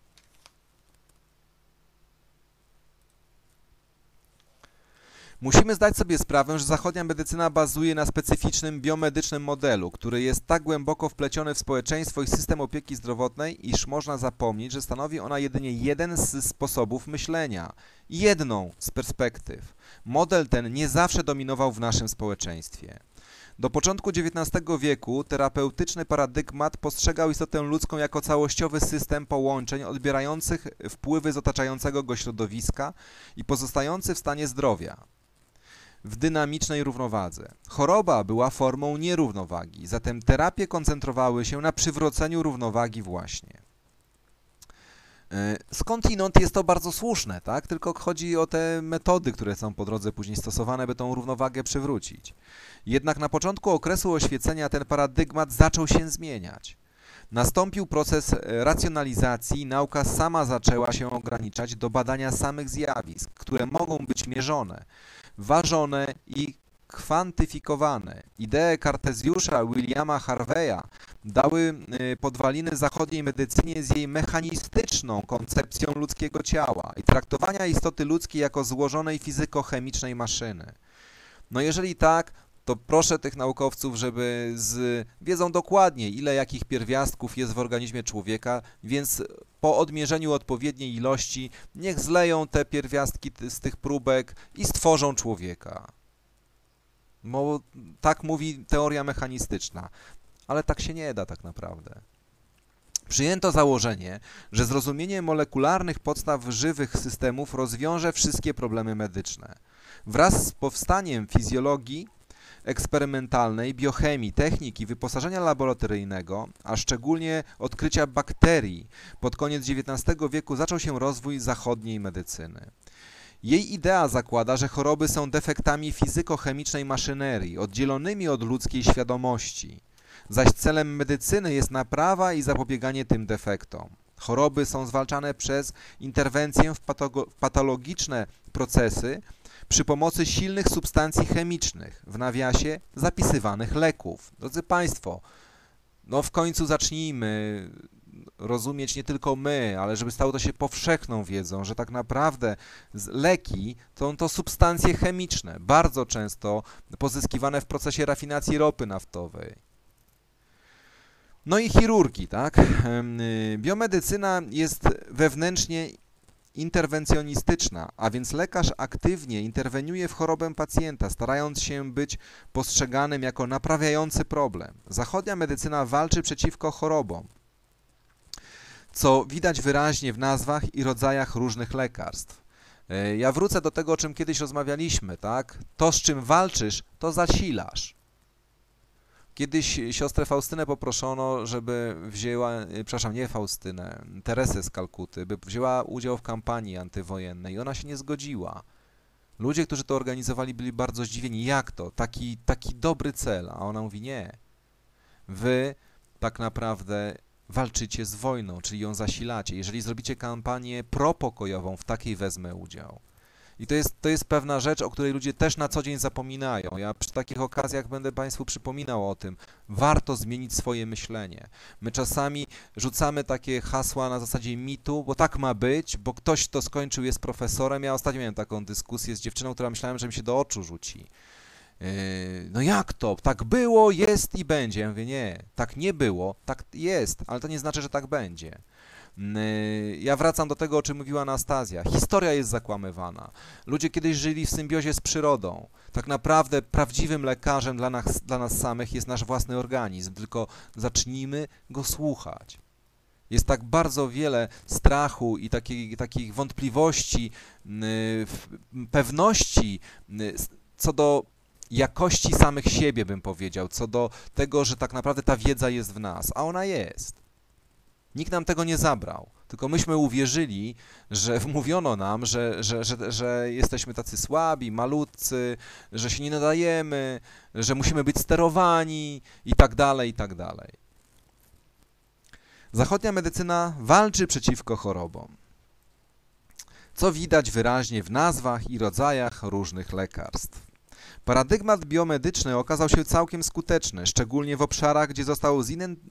Musimy zdać sobie sprawę, że zachodnia medycyna bazuje na specyficznym biomedycznym modelu, który jest tak głęboko wpleciony w społeczeństwo i system opieki zdrowotnej, iż można zapomnieć, że stanowi ona jedynie jeden z sposobów myślenia, jedną z perspektyw. Model ten nie zawsze dominował w naszym społeczeństwie. Do początku XIX wieku terapeutyczny paradygmat postrzegał istotę ludzką jako całościowy system połączeń odbierających wpływy z otaczającego go środowiska i pozostający w stanie zdrowia, w dynamicznej równowadze. Choroba była formą nierównowagi, zatem terapie koncentrowały się na przywróceniu równowagi właśnie. Skądinąd jest to bardzo słuszne, tak? Tylko chodzi o te metody, które są po drodze później stosowane, by tą równowagę przywrócić. Jednak na początku okresu oświecenia ten paradygmat zaczął się zmieniać. Nastąpił proces racjonalizacji, nauka sama zaczęła się ograniczać do badania samych zjawisk, które mogą być mierzone, ważone i kwantyfikowane. Idee Kartezjusza Williama Harveya dały podwaliny zachodniej medycynie z jej mechanistyczną koncepcją ludzkiego ciała i traktowania istoty ludzkiej jako złożonej fizykochemicznej maszyny. No jeżeli tak, to proszę tych naukowców, żeby wiedzą dokładnie, ile jakich pierwiastków jest w organizmie człowieka, więc po odmierzeniu odpowiedniej ilości niech zleją te pierwiastki z tych próbek i stworzą człowieka. Bo tak mówi teoria mechanistyczna, ale tak się nie da tak naprawdę. Przyjęto założenie, że zrozumienie molekularnych podstaw żywych systemów rozwiąże wszystkie problemy medyczne. Wraz z powstaniem fizjologii eksperymentalnej, biochemii, techniki, wyposażenia laboratoryjnego, a szczególnie odkrycia bakterii, pod koniec XIX wieku zaczął się rozwój zachodniej medycyny. Jej idea zakłada, że choroby są defektami fizykochemicznej maszynerii, oddzielonymi od ludzkiej świadomości, zaś celem medycyny jest naprawa i zapobieganie tym defektom. Choroby są zwalczane przez interwencję w patologiczne procesy przy pomocy silnych substancji chemicznych, w nawiasie zapisywanych leków. Drodzy Państwo, no w końcu zacznijmy rozumieć nie tylko my, ale żeby stało to się powszechną wiedzą, że tak naprawdę leki to substancje chemiczne, bardzo często pozyskiwane w procesie rafinacji ropy naftowej. No i chirurgii, tak? Biomedycyna jest wewnętrznie interwencjonistyczna, a więc lekarz aktywnie interweniuje w chorobę pacjenta, starając się być postrzeganym jako naprawiający problem. Zachodnia medycyna walczy przeciwko chorobom, co widać wyraźnie w nazwach i rodzajach różnych lekarstw. Ja wrócę do tego, o czym kiedyś rozmawialiśmy, tak? To, z czym walczysz, to zasilasz. Kiedyś siostrę Faustynę poproszono, żeby wzięła, przepraszam, nie Faustynę, Teresę z Kalkuty, by wzięła udział w kampanii antywojennej i ona się nie zgodziła. Ludzie, którzy to organizowali, byli bardzo zdziwieni. Jak to? Taki dobry cel. A ona mówi, nie. Wy tak naprawdę walczycie z wojną, czyli ją zasilacie. Jeżeli zrobicie kampanię propokojową, w takiej wezmę udział. I to jest pewna rzecz, o której ludzie też na co dzień zapominają. Ja przy takich okazjach będę Państwu przypominał o tym. Warto zmienić swoje myślenie. My czasami rzucamy takie hasła na zasadzie mitu, bo tak ma być, bo ktoś, kto skończył, jest profesorem. Ja ostatnio miałem taką dyskusję z dziewczyną, która myślałem, że mi się do oczu rzuci. No jak to? Tak było, jest i będzie. Ja mówię, nie, tak nie było, tak jest, ale to nie znaczy, że tak będzie. Ja wracam do tego, o czym mówiła Anastazja. Historia jest zakłamywana. Ludzie kiedyś żyli w symbiozie z przyrodą. Tak naprawdę prawdziwym lekarzem dla nas samych jest nasz własny organizm, tylko zacznijmy go słuchać. Jest tak bardzo wiele strachu i takich wątpliwości, pewności co do jakości samych siebie, bym powiedział, co do tego, że tak naprawdę ta wiedza jest w nas, a ona jest. Nikt nam tego nie zabrał, tylko myśmy uwierzyli, że wmówiono nam, że jesteśmy tacy słabi, malutcy, że się nie nadajemy, że musimy być sterowani i tak dalej, i tak dalej. Zachodnia medycyna walczy przeciwko chorobom, co widać wyraźnie w nazwach i rodzajach różnych lekarstw. Paradygmat biomedyczny okazał się całkiem skuteczny, szczególnie w obszarach, gdzie zostało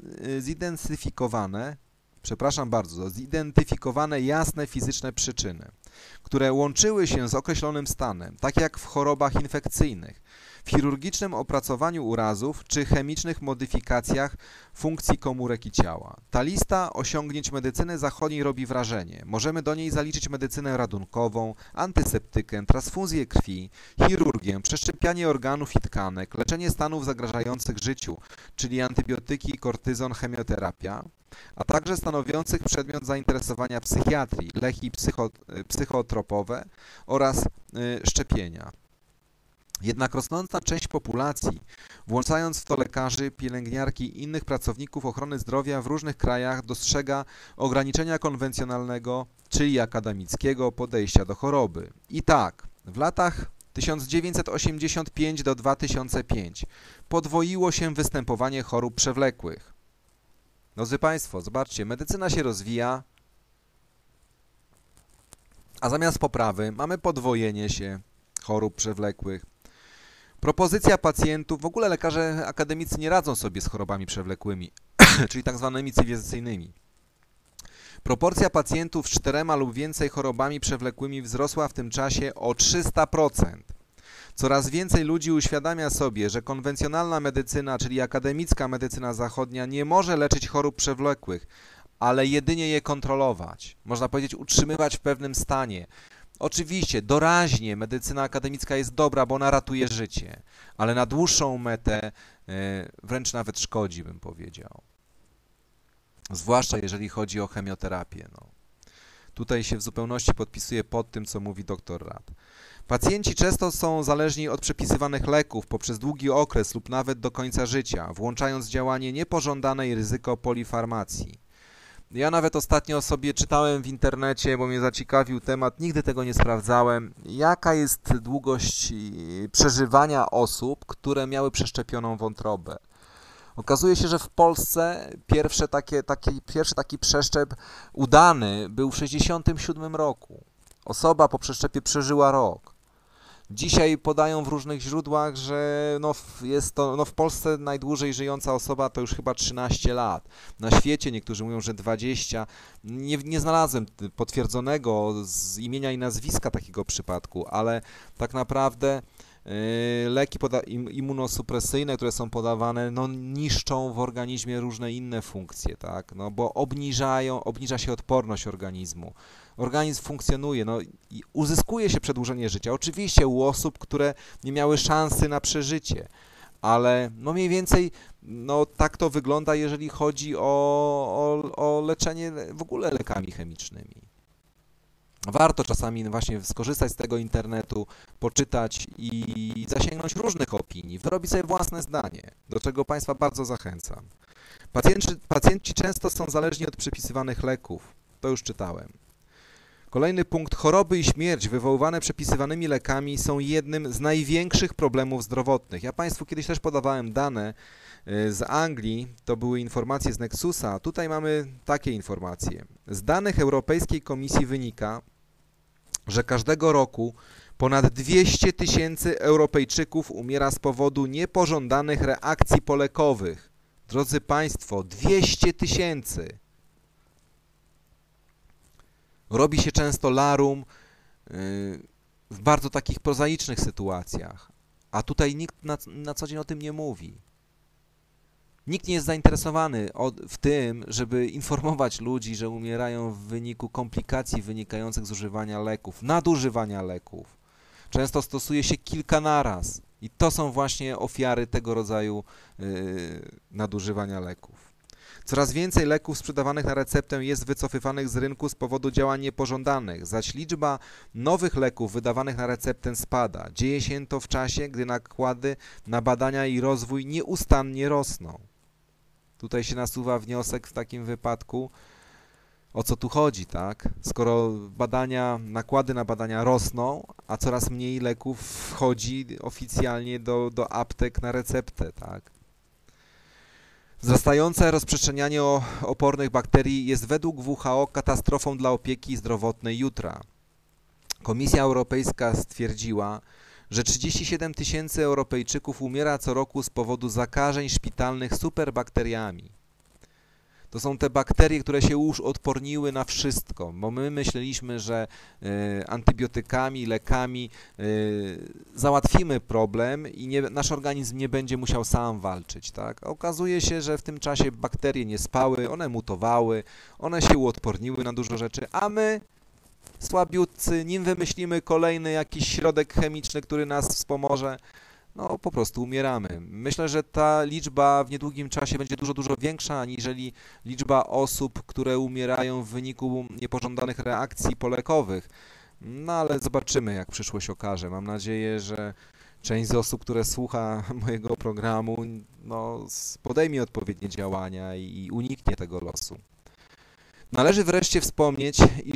zidentyfikowane jasne fizyczne przyczyny, które łączyły się z określonym stanem, tak jak w chorobach infekcyjnych, w chirurgicznym opracowaniu urazów czy chemicznych modyfikacjach funkcji komórek i ciała. Ta lista osiągnięć medycyny zachodniej robi wrażenie. Możemy do niej zaliczyć medycynę radunkową, antyseptykę, transfuzję krwi, chirurgię, przeszczepianie organów i tkanek, leczenie stanów zagrażających życiu, czyli antybiotyki, kortyzon, chemioterapia, a także stanowiących przedmiot zainteresowania psychiatrii, leki psychotropowe oraz szczepienia. Jednak rosnąca część populacji, włączając w to lekarzy, pielęgniarki i innych pracowników ochrony zdrowia w różnych krajach, dostrzega ograniczenia konwencjonalnego, czyli akademickiego podejścia do choroby. I tak, w latach 1985 do 2005 podwoiło się występowanie chorób przewlekłych. Drodzy Państwo, zobaczcie, medycyna się rozwija, a zamiast poprawy mamy podwojenie się chorób przewlekłych. Propozycja pacjentów, w ogóle lekarze akademicy nie radzą sobie z chorobami przewlekłymi, czyli tak zwanymi cywilizacyjnymi. Proporcja pacjentów z 4 lub więcej chorobami przewlekłymi wzrosła w tym czasie o 300%. Coraz więcej ludzi uświadamia sobie, że konwencjonalna medycyna, czyli akademicka medycyna zachodnia, nie może leczyć chorób przewlekłych, ale jedynie je kontrolować. Można powiedzieć, utrzymywać w pewnym stanie. Oczywiście, doraźnie medycyna akademicka jest dobra, bo ona ratuje życie, ale na dłuższą metę wręcz nawet szkodzi, bym powiedział. Zwłaszcza jeżeli chodzi o chemioterapię. No. Tutaj się w zupełności podpisuję pod tym, co mówi dr Rath. Pacjenci często są zależni od przepisywanych leków poprzez długi okres lub nawet do końca życia, włączając działanie niepożądane i ryzyko polifarmacji. Ja nawet ostatnio sobie czytałem w internecie, bo mnie zaciekawił temat, nigdy tego nie sprawdzałem, jaka jest długość przeżywania osób, które miały przeszczepioną wątrobę. Okazuje się, że w Polsce pierwszy taki przeszczep udany był w 1967 roku. Osoba po przeszczepie przeżyła rok. Dzisiaj podają w różnych źródłach, że jest to w Polsce najdłużej żyjąca osoba to już chyba 13 lat. Na świecie niektórzy mówią, że 20. Nie znalazłem potwierdzonego z imienia i nazwiska takiego przypadku, ale tak naprawdę leki immunosupresyjne, które są podawane, niszczą w organizmie różne inne funkcje, tak? Bo obniża się odporność organizmu. Organizm funkcjonuje, i uzyskuje się przedłużenie życia. Oczywiście u osób, które nie miały szansy na przeżycie, ale mniej więcej tak to wygląda, jeżeli chodzi o leczenie w ogóle lekami chemicznymi. Warto czasami właśnie skorzystać z tego internetu, poczytać i zasięgnąć różnych opinii, wyrobić sobie własne zdanie, do czego Państwa bardzo zachęcam. Pacjenci często są zależni od przepisywanych leków, to już czytałem. Kolejny punkt. Choroby i śmierć wywoływane przepisywanymi lekami są jednym z największych problemów zdrowotnych. Ja Państwu kiedyś też podawałem dane z Anglii, to były informacje z Nexusa, a tutaj mamy takie informacje. Z danych Europejskiej Komisji wynika, że każdego roku ponad 200 000 Europejczyków umiera z powodu niepożądanych reakcji polekowych. Drodzy Państwo, 200 000. Robi się często larum w bardzo takich prozaicznych sytuacjach, a tutaj nikt na co dzień o tym nie mówi. Nikt nie jest zainteresowany w tym, żeby informować ludzi, że umierają w wyniku komplikacji wynikających z używania leków, nadużywania leków. Często stosuje się kilka naraz i to są właśnie ofiary tego rodzaju nadużywania leków. Coraz więcej leków sprzedawanych na receptę jest wycofywanych z rynku z powodu działań niepożądanych, zaś liczba nowych leków wydawanych na receptę spada. Dzieje się to w czasie, gdy nakłady na badania i rozwój nieustannie rosną. Tutaj się nasuwa wniosek w takim wypadku, o co tu chodzi, tak? Skoro nakłady na badania rosną, a coraz mniej leków wchodzi oficjalnie do aptek na receptę, tak? Wzrastające rozprzestrzenianie opornych bakterii jest według WHO katastrofą dla opieki zdrowotnej jutra. Komisja Europejska stwierdziła, że 37 000 Europejczyków umiera co roku z powodu zakażeń szpitalnych superbakteriami. To są te bakterie, które się już odporniły na wszystko, bo my myśleliśmy, że antybiotykami, lekami załatwimy problem i nasz organizm nie będzie musiał sam walczyć, tak? A okazuje się, że w tym czasie bakterie nie spały, one mutowały, one się uodporniły na dużo rzeczy, a my, słabiutcy, nim wymyślimy kolejny jakiś środek chemiczny, który nas wspomoże, no po prostu umieramy. Myślę, że ta liczba w niedługim czasie będzie dużo większa, aniżeli liczba osób, które umierają w wyniku niepożądanych reakcji polekowych. No ale zobaczymy, jak przyszłość okaże. Mam nadzieję, że część z osób, które słucha mojego programu, no, podejmie odpowiednie działania i uniknie tego losu. Należy wreszcie wspomnieć,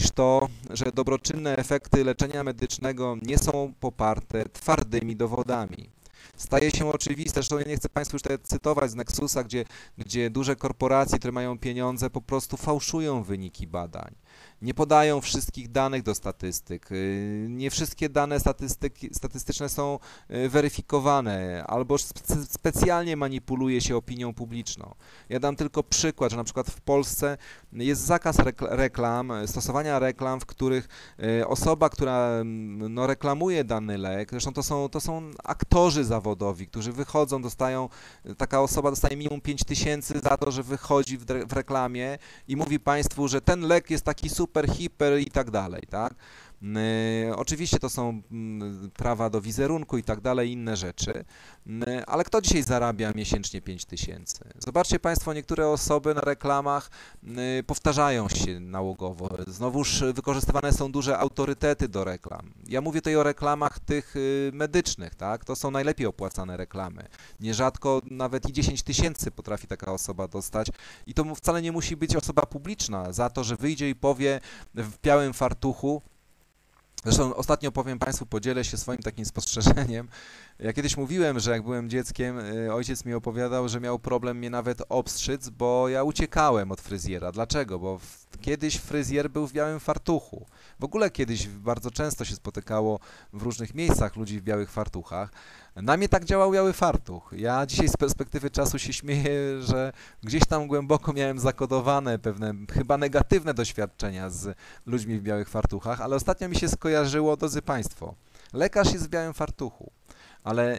że dobroczynne efekty leczenia medycznego nie są poparte twardymi dowodami. Staje się oczywiste, zresztą ja nie chcę Państwu już tutaj cytować z Nexusa, gdzie duże korporacje, które mają pieniądze, po prostu fałszują wyniki badań. Nie podają wszystkich danych do statystyk, nie wszystkie dane statystyczne są weryfikowane, albo specjalnie manipuluje się opinią publiczną. Ja dam tylko przykład, że na przykład w Polsce jest zakaz reklam, stosowania reklam, w których osoba, która reklamuje dany lek, zresztą to są aktorzy zawodowi, którzy wychodzą, taka osoba dostaje minimum 5000 za to, że wychodzi w reklamie i mówi Państwu, że ten lek jest taki super, hiper i tak dalej, tak? Oczywiście to są prawa do wizerunku i tak dalej, inne rzeczy, ale kto dzisiaj zarabia miesięcznie 5000? Zobaczcie Państwo, niektóre osoby na reklamach powtarzają się nałogowo. Znowuż wykorzystywane są duże autorytety do reklam. Ja mówię tutaj o reklamach tych medycznych, tak? To są najlepiej opłacane reklamy. Nierzadko nawet i 10 000 potrafi taka osoba dostać i to wcale nie musi być osoba publiczna za to, że wyjdzie i powie w białym fartuchu. Zresztą ostatnio powiem Państwu, podzielę się swoim takim spostrzeżeniem. Ja kiedyś mówiłem, że jak byłem dzieckiem, ojciec mi opowiadał, że miał problem mnie nawet obstrzyc, bo ja uciekałem od fryzjera. Dlaczego? Bo kiedyś fryzjer był w białym fartuchu. W ogóle kiedyś bardzo często się spotykało w różnych miejscach ludzi w białych fartuchach. Na mnie tak działał biały fartuch. Ja dzisiaj z perspektywy czasu się śmieję, że gdzieś tam głęboko miałem zakodowane pewne chyba negatywne doświadczenia z ludźmi w białych fartuchach, ale ostatnio mi się skojarzyło, drodzy Państwo, lekarz jest w białym fartuchu, ale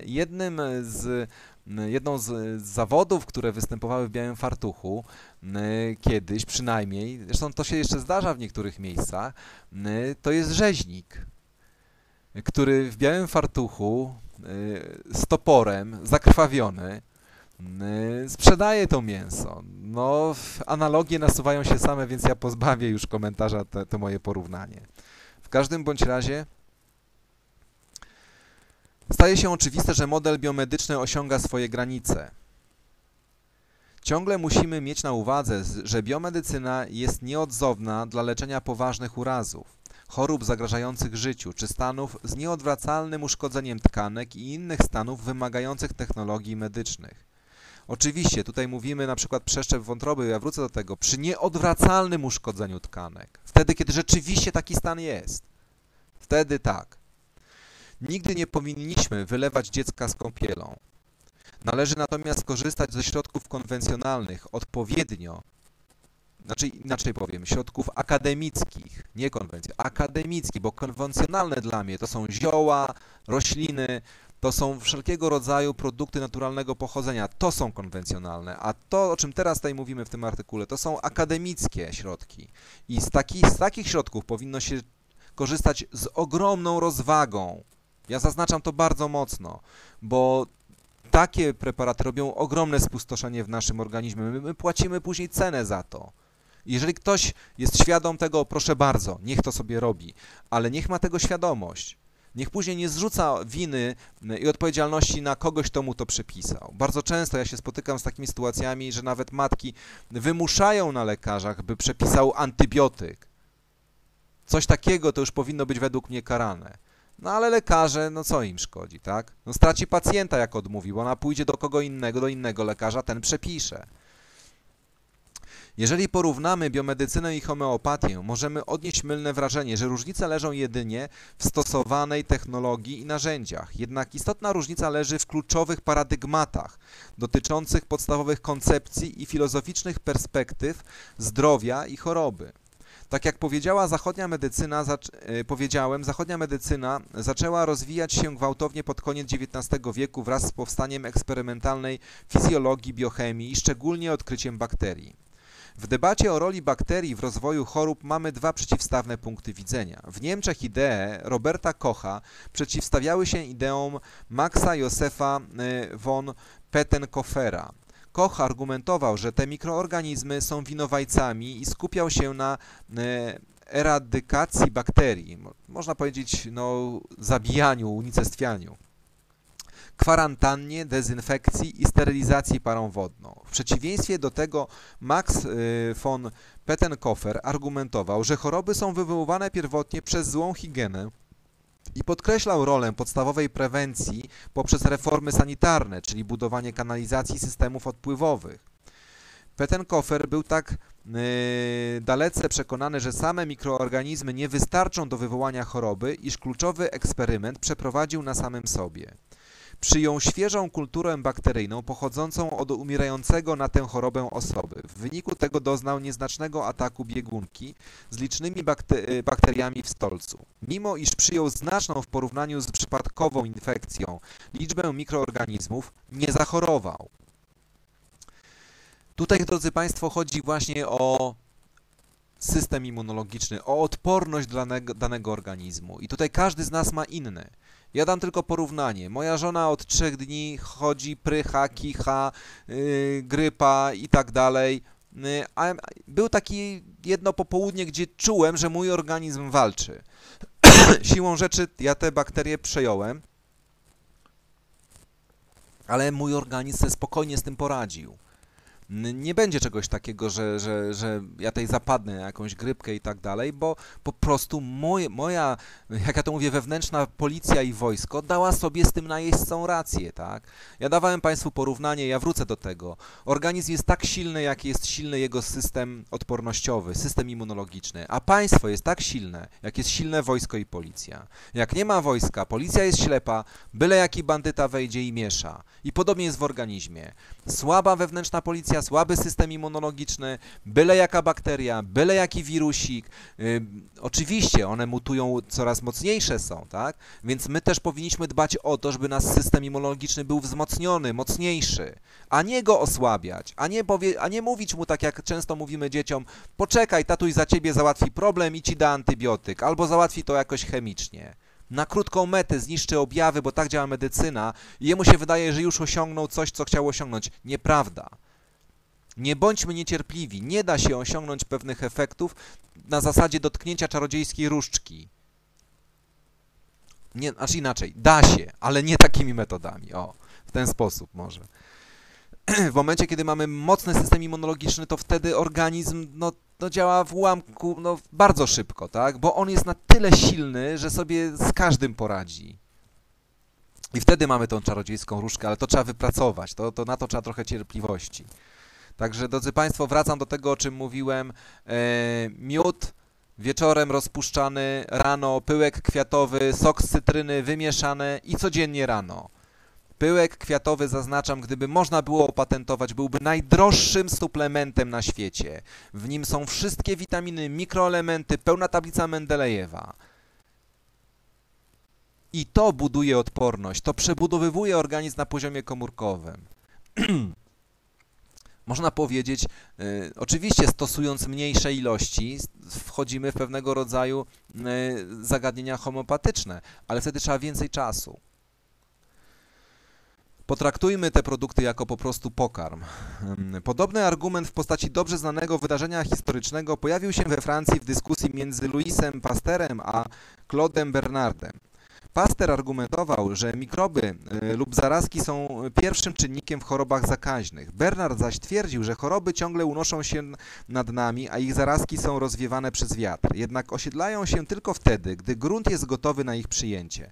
jedną z zawodów, które występowały w białym fartuchu, kiedyś przynajmniej, zresztą to się jeszcze zdarza w niektórych miejscach, to jest rzeźnik, który w białym fartuchu z toporem, zakrwawiony, sprzedaje to mięso. No, analogie nasuwają się same, więc ja pozbawię już komentarza to moje porównanie. W każdym bądź razie staje się oczywiste, że model biomedyczny osiąga swoje granice. Ciągle musimy mieć na uwadze, że biomedycyna jest nieodzowna dla leczenia poważnych urazów. chorób zagrażających życiu, czy stanów z nieodwracalnym uszkodzeniem tkanek i innych stanów wymagających technologii medycznych. Oczywiście, tutaj mówimy na przykład przeszczep wątroby, ja wrócę do tego, przy nieodwracalnym uszkodzeniu tkanek. Wtedy, kiedy rzeczywiście taki stan jest. Wtedy tak. Nigdy nie powinniśmy wylewać dziecka z kąpielą. Należy natomiast korzystać ze środków konwencjonalnych odpowiednio, znaczy inaczej powiem, środków akademickich, nie konwencjonalnych, akademickich, bo konwencjonalne dla mnie to są zioła, rośliny, to są wszelkiego rodzaju produkty naturalnego pochodzenia, to są konwencjonalne, a to, o czym teraz tutaj mówimy w tym artykule, to są akademickie środki i z takich środków powinno się korzystać z ogromną rozwagą. Ja zaznaczam to bardzo mocno, bo takie preparaty robią ogromne spustoszenie w naszym organizmie. My płacimy później cenę za to. Jeżeli ktoś jest świadom tego, proszę bardzo, niech to sobie robi, ale niech ma tego świadomość. Niech później nie zrzuca winy i odpowiedzialności na kogoś, kto mu to przepisał. Bardzo często ja się spotykam z takimi sytuacjami, że nawet matki wymuszają na lekarzach, by przepisał antybiotyk. Coś takiego to już powinno być według mnie karane. No ale lekarze, no co im szkodzi, tak? No straci pacjenta, jak odmówi, bo ona pójdzie do kogo innego, do innego lekarza, ten przepisze. Jeżeli porównamy biomedycynę i homeopatię, możemy odnieść mylne wrażenie, że różnice leżą jedynie w stosowanej technologii i narzędziach. Jednak istotna różnica leży w kluczowych paradygmatach dotyczących podstawowych koncepcji i filozoficznych perspektyw zdrowia i choroby. Tak jak zachodnia medycyna zaczęła rozwijać się gwałtownie pod koniec XIX wieku wraz z powstaniem eksperymentalnej fizjologii, biochemii i szczególnie odkryciem bakterii. W debacie o roli bakterii w rozwoju chorób mamy dwa przeciwstawne punkty widzenia. W Niemczech idee Roberta Kocha przeciwstawiały się ideom Maxa Josepha von Pettenkofera. Koch argumentował, że te mikroorganizmy są winowajcami i skupiał się na eradykacji bakterii, można powiedzieć, no, zabijaniu, unicestwianiu, kwarantannie, dezynfekcji i sterylizacji parą wodną. W przeciwieństwie do tego Max von Pettenkofer argumentował, że choroby są wywoływane pierwotnie przez złą higienę i podkreślał rolę podstawowej prewencji poprzez reformy sanitarne, czyli budowanie kanalizacji systemów odpływowych. Pettenkofer był tak dalece przekonany, że same mikroorganizmy nie wystarczą do wywołania choroby, iż kluczowy eksperyment przeprowadził na samym sobie. Przyjął świeżą kulturę bakteryjną pochodzącą od umierającego na tę chorobę osoby. W wyniku tego doznał nieznacznego ataku biegunki z licznymi bakteriami w stolcu. Mimo iż przyjął znaczną w porównaniu z przypadkową infekcją liczbę mikroorganizmów, nie zachorował. Tutaj, drodzy Państwo, chodzi właśnie o system immunologiczny, o odporność danego organizmu. I tutaj każdy z nas ma inny. Ja dam tylko porównanie. Moja żona od 3 dni chodzi, prycha, kicha, grypa i tak dalej. A był taki jedno popołudnie, gdzie czułem, że mój organizm walczy. Siłą rzeczy ja te bakterie przejąłem, ale mój organizm sobie spokojnie z tym poradził. Nie będzie czegoś takiego, że ja tutaj zapadnę na jakąś grypkę i tak dalej, bo po prostu moja, jak ja to mówię, wewnętrzna policja i wojsko dała sobie z tym najeźdźcą rację, tak? Ja dawałem Państwu porównanie, ja wrócę do tego. Organizm jest tak silny, jak jest silny jego system odpornościowy, system immunologiczny, a państwo jest tak silne, jak jest silne wojsko i policja. Jak nie ma wojska, policja jest ślepa, byle jaki bandyta wejdzie i miesza. I podobnie jest w organizmie. Słaba wewnętrzna policja, słaby system immunologiczny, byle jaka bakteria, byle jaki wirusik. Oczywiście one mutują, coraz mocniejsze są, tak? Więc my też powinniśmy dbać o to, żeby nasz system immunologiczny był wzmocniony, mocniejszy, a nie go osłabiać, a nie mówić mu tak, jak często mówimy dzieciom, poczekaj, tatuś za ciebie załatwi problem i ci da antybiotyk, albo załatwi to jakoś chemicznie. Na krótką metę zniszczy objawy, bo tak działa medycyna i jemu się wydaje, że już osiągnął coś, co chciał osiągnąć. Nieprawda. Nie bądźmy niecierpliwi. Nie da się osiągnąć pewnych efektów na zasadzie dotknięcia czarodziejskiej różdżki. Nie, aż inaczej. Da się, ale nie takimi metodami. O, w ten sposób może. w momencie, kiedy mamy mocny system immunologiczny, to wtedy organizm no działa w ułamku bardzo szybko, tak? Bo on jest na tyle silny, że sobie z każdym poradzi. I wtedy mamy tą czarodziejską różdżkę, ale to trzeba wypracować, na to trzeba trochę cierpliwości. Także, drodzy Państwo, wracam do tego, o czym mówiłem. Miód wieczorem rozpuszczany, rano pyłek kwiatowy, sok z cytryny wymieszane i codziennie rano. Pyłek kwiatowy, zaznaczam, gdyby można było opatentować, byłby najdroższym suplementem na świecie. W nim są wszystkie witaminy, mikroelementy, pełna tablica Mendelejewa. I to buduje odporność, to przebudowywuje organizm na poziomie komórkowym. Można powiedzieć, oczywiście stosując mniejsze ilości, wchodzimy w pewnego rodzaju zagadnienia homeopatyczne, ale wtedy trzeba więcej czasu. Potraktujmy te produkty jako po prostu pokarm. Podobny argument w postaci dobrze znanego wydarzenia historycznego pojawił się we Francji w dyskusji między Louisem Pasteurem a Claudem Bernardem. Pasteur argumentował, że mikroby lub zarazki są pierwszym czynnikiem w chorobach zakaźnych. Bernard zaś twierdził, że choroby ciągle unoszą się nad nami, a ich zarazki są rozwiewane przez wiatr. Jednak osiedlają się tylko wtedy, gdy grunt jest gotowy na ich przyjęcie.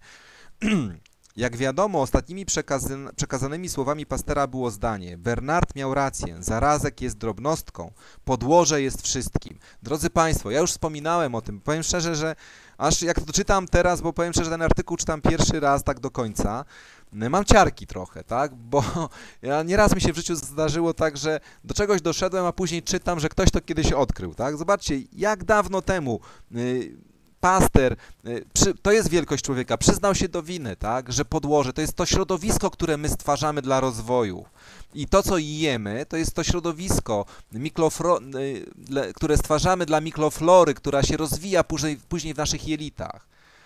Jak wiadomo, ostatnimi przekazanymi słowami Pasteura było zdanie: Bernard miał rację, zarazek jest drobnostką, podłoże jest wszystkim. Drodzy Państwo, ja już wspominałem o tym, powiem szczerze, że aż jak to czytam teraz, bo powiem szczerze, ten artykuł czytam pierwszy raz tak do końca, mam ciarki trochę, tak, bo ja nieraz mi się w życiu zdarzyło tak, że do czegoś doszedłem, a później czytam, że ktoś to kiedyś odkrył, tak. Zobaczcie, jak dawno temu Pasteur, to jest wielkość człowieka, przyznał się do winy, tak, że podłoże to jest to środowisko, które my stwarzamy dla rozwoju. I to, co jemy, to jest to środowisko, które stwarzamy dla mikroflory, która się rozwija później w naszych jelitach.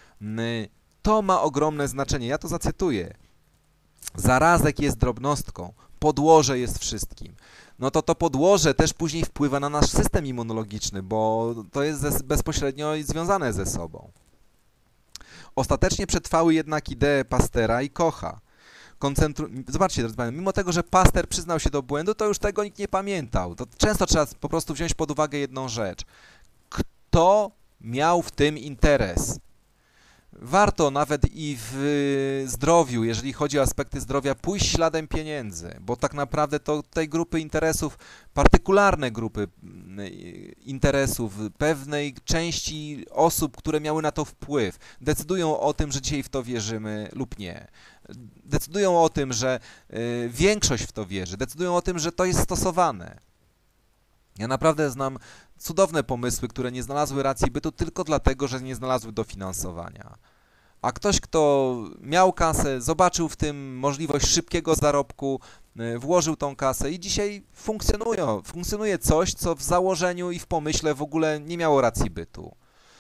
To ma ogromne znaczenie. Ja to zacytuję. Zarazek jest drobnostką, podłoże jest wszystkim. No to podłoże też później wpływa na nasz system immunologiczny, bo to jest bezpośrednio związane ze sobą. Ostatecznie przetrwały jednak idee Pasteura i Kocha. Zobaczcie, drodzy Państwo, mimo tego, że Pasteur przyznał się do błędu, to już tego nikt nie pamiętał. To często trzeba po prostu wziąć pod uwagę jedną rzecz. Kto miał w tym interes? Warto nawet i w zdrowiu, jeżeli chodzi o aspekty zdrowia, pójść śladem pieniędzy, bo tak naprawdę to tej grupy interesów, partykularne grupy interesów pewnej części osób, które miały na to wpływ, decydują o tym, że dzisiaj w to wierzymy lub nie. Decydują o tym, że większość w to wierzy, decydują o tym, że to jest stosowane. Ja naprawdę znam cudowne pomysły, które nie znalazły racji bytu tylko dlatego, że nie znalazły dofinansowania. A ktoś, kto miał kasę, zobaczył w tym możliwość szybkiego zarobku, włożył tą kasę i dzisiaj funkcjonuje coś, co w założeniu i w pomyśle w ogóle nie miało racji bytu.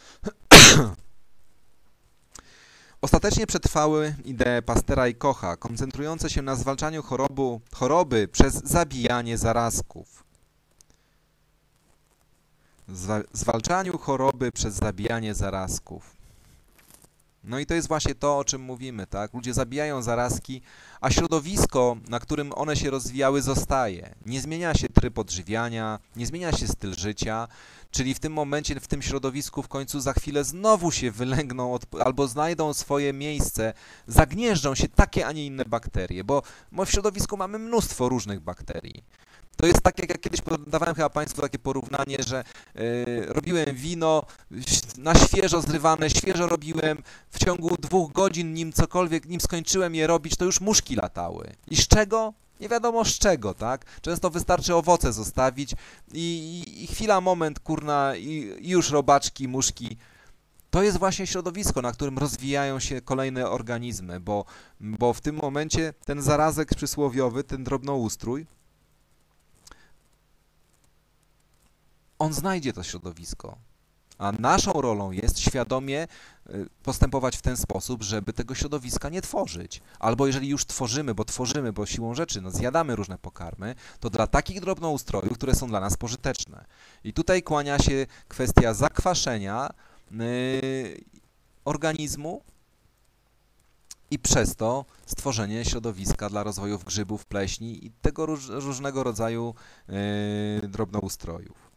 Ostatecznie przetrwały idee Pasteura i Kocha, koncentrujące się na zwalczaniu choroby przez zabijanie zarazków. Zwalczaniu choroby przez zabijanie zarazków. No i to jest właśnie to, o czym mówimy, tak? Ludzie zabijają zarazki, a środowisko, na którym one się rozwijały, zostaje. Nie zmienia się tryb odżywiania, nie zmienia się styl życia, czyli w tym momencie, w tym środowisku w końcu za chwilę znowu się wylęgną albo znajdą swoje miejsce, zagnieżdżą się takie, a nie inne bakterie, bo w środowisku mamy mnóstwo różnych bakterii. To jest tak, jak ja kiedyś podawałem chyba Państwu takie porównanie, że robiłem wino na świeżo zrywane, świeżo robiłem, w ciągu 2 godzin, nim skończyłem je robić, to już muszki latały. I z czego? Nie wiadomo z czego, tak? Często wystarczy owoce zostawić i chwila, moment, kurna, i już robaczki, muszki. To jest właśnie środowisko, na którym rozwijają się kolejne organizmy, bo w tym momencie ten zarazek przysłowiowy, ten drobnoustrój, on znajdzie to środowisko, a naszą rolą jest świadomie postępować w ten sposób, żeby tego środowiska nie tworzyć. Albo jeżeli już tworzymy, bo siłą rzeczy zjadamy różne pokarmy, to dla takich drobnoustrojów, które są dla nas pożyteczne. I tutaj kłania się kwestia zakwaszenia organizmu i przez to stworzenie środowiska dla rozwoju grzybów, pleśni i tego różnego rodzaju drobnoustrojów.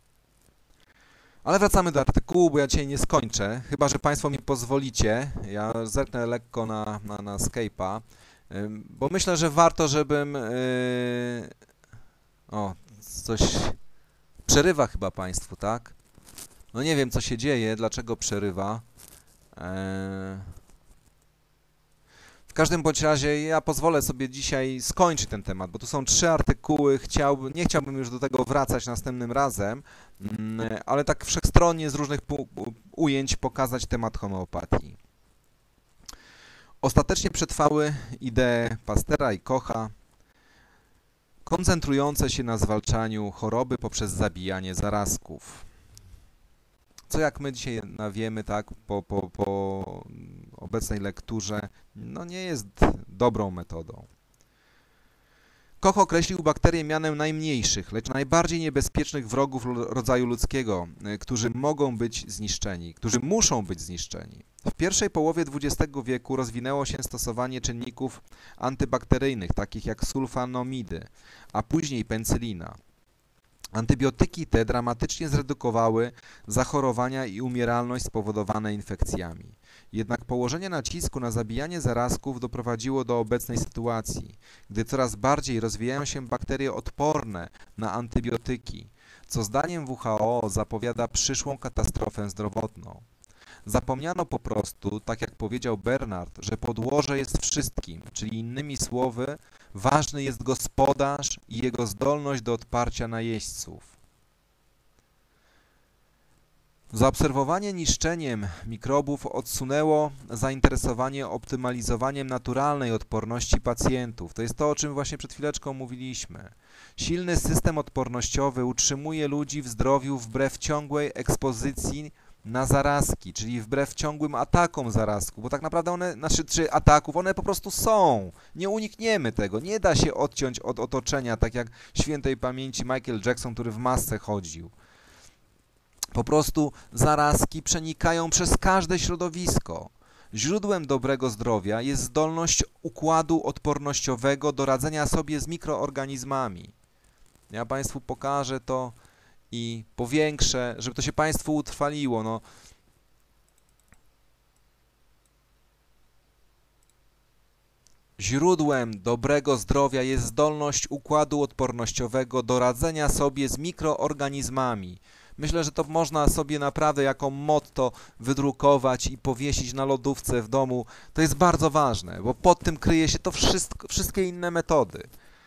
Ale wracamy do artykułu, bo ja dzisiaj nie skończę, chyba że Państwo mi pozwolicie. Ja zerknę lekko na Skype'a, bo myślę, że warto, żebym... O, coś przerywa chyba Państwu, tak? No nie wiem, co się dzieje, dlaczego przerywa. W każdym bądź razie ja pozwolę sobie dzisiaj skończyć ten temat, bo tu są 3 artykuły, nie chciałbym już do tego wracać następnym razem, ale tak wszechstronnie z różnych ujęć pokazać temat homeopatii. Ostatecznie przetrwały idee Pastera i Kocha, koncentrujące się na zwalczaniu choroby poprzez zabijanie zarazków. Co jak my dzisiaj wiemy, tak, po obecnej lekturze, no nie jest dobrą metodą. Koch określił bakterie mianem najmniejszych, lecz najbardziej niebezpiecznych wrogów rodzaju ludzkiego, którzy mogą być zniszczeni, którzy muszą być zniszczeni. W pierwszej połowie XX wieku rozwinęło się stosowanie czynników antybakteryjnych, takich jak sulfanidy, a później penicylina. Antybiotyki te dramatycznie zredukowały zachorowania i umieralność spowodowane infekcjami. Jednak położenie nacisku na zabijanie zarazków doprowadziło do obecnej sytuacji, gdy coraz bardziej rozwijają się bakterie odporne na antybiotyki, co zdaniem WHO zapowiada przyszłą katastrofę zdrowotną. Zapomniano po prostu, tak jak powiedział Bernard, że podłoże jest wszystkim, czyli innymi słowy, ważny jest gospodarz i jego zdolność do odparcia najeźdźców. Zaobserwowanie niszczeniem mikrobów odsunęło zainteresowanie optymalizowaniem naturalnej odporności pacjentów. To jest to, o czym właśnie przed chwileczką mówiliśmy. Silny system odpornościowy utrzymuje ludzi w zdrowiu wbrew ciągłej ekspozycji na zarazki, czyli wbrew ciągłym atakom zarazków, bo tak naprawdę one, czy ataków, one po prostu są. Nie unikniemy tego. Nie da się odciąć od otoczenia, tak jak świętej pamięci Michael Jackson, który w masce chodził. Po prostu zarazki przenikają przez każde środowisko. Źródłem dobrego zdrowia jest zdolność układu odpornościowego do radzenia sobie z mikroorganizmami. Ja Państwu pokażę to i powiększę, żeby to się Państwu utrwaliło. No. Źródłem dobrego zdrowia jest zdolność układu odpornościowego do radzenia sobie z mikroorganizmami. Myślę, że to można sobie naprawdę jako motto wydrukować i powiesić na lodówce w domu. To jest bardzo ważne, bo pod tym kryje się to wszystkie inne metody.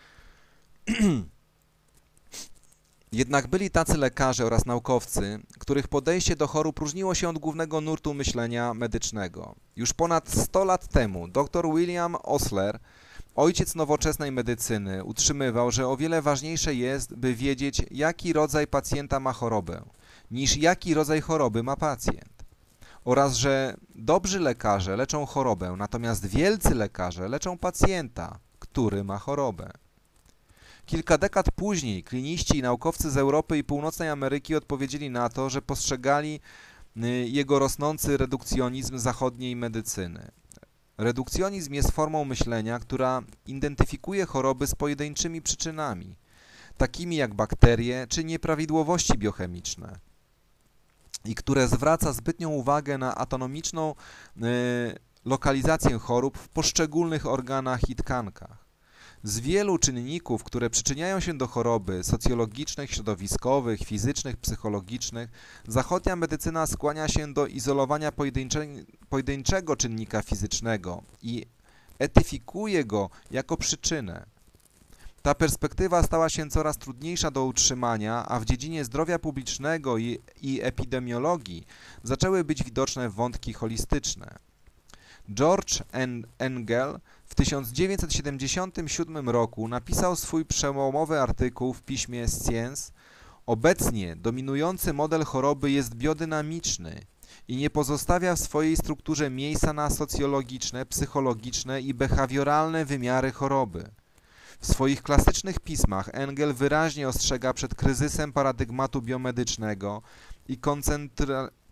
Jednak byli tacy lekarze oraz naukowcy, których podejście do chorób różniło się od głównego nurtu myślenia medycznego. Już ponad 100 lat temu dr William Osler, ojciec nowoczesnej medycyny, utrzymywał, że o wiele ważniejsze jest, by wiedzieć, jaki rodzaj pacjenta ma chorobę, niż jaki rodzaj choroby ma pacjent. Oraz, że dobrzy lekarze leczą chorobę, natomiast wielcy lekarze leczą pacjenta, który ma chorobę. Kilka dekad później kliniści i naukowcy z Europy i Północnej Ameryki odpowiedzieli na to, że postrzegali jego rosnący redukcjonizm zachodniej medycyny. Redukcjonizm jest formą myślenia, która identyfikuje choroby z pojedynczymi przyczynami, takimi jak bakterie czy nieprawidłowości biochemiczne, i które zwraca zbytnią uwagę na autonomiczną lokalizację chorób w poszczególnych organach i tkankach. Z wielu czynników, które przyczyniają się do choroby socjologicznych, środowiskowych, fizycznych, psychologicznych, zachodnia medycyna skłania się do izolowania pojedynczego czynnika fizycznego i etyfikuje go jako przyczynę. Ta perspektywa stała się coraz trudniejsza do utrzymania, a w dziedzinie zdrowia publicznego i epidemiologii zaczęły być widoczne wątki holistyczne. George Engel w 1977 roku napisał swój przełomowy artykuł w piśmie Science. Obecnie dominujący model choroby jest biodynamiczny i nie pozostawia w swojej strukturze miejsca na socjologiczne, psychologiczne i behawioralne wymiary choroby. W swoich klasycznych pismach Engel wyraźnie ostrzega przed kryzysem paradygmatu biomedycznego i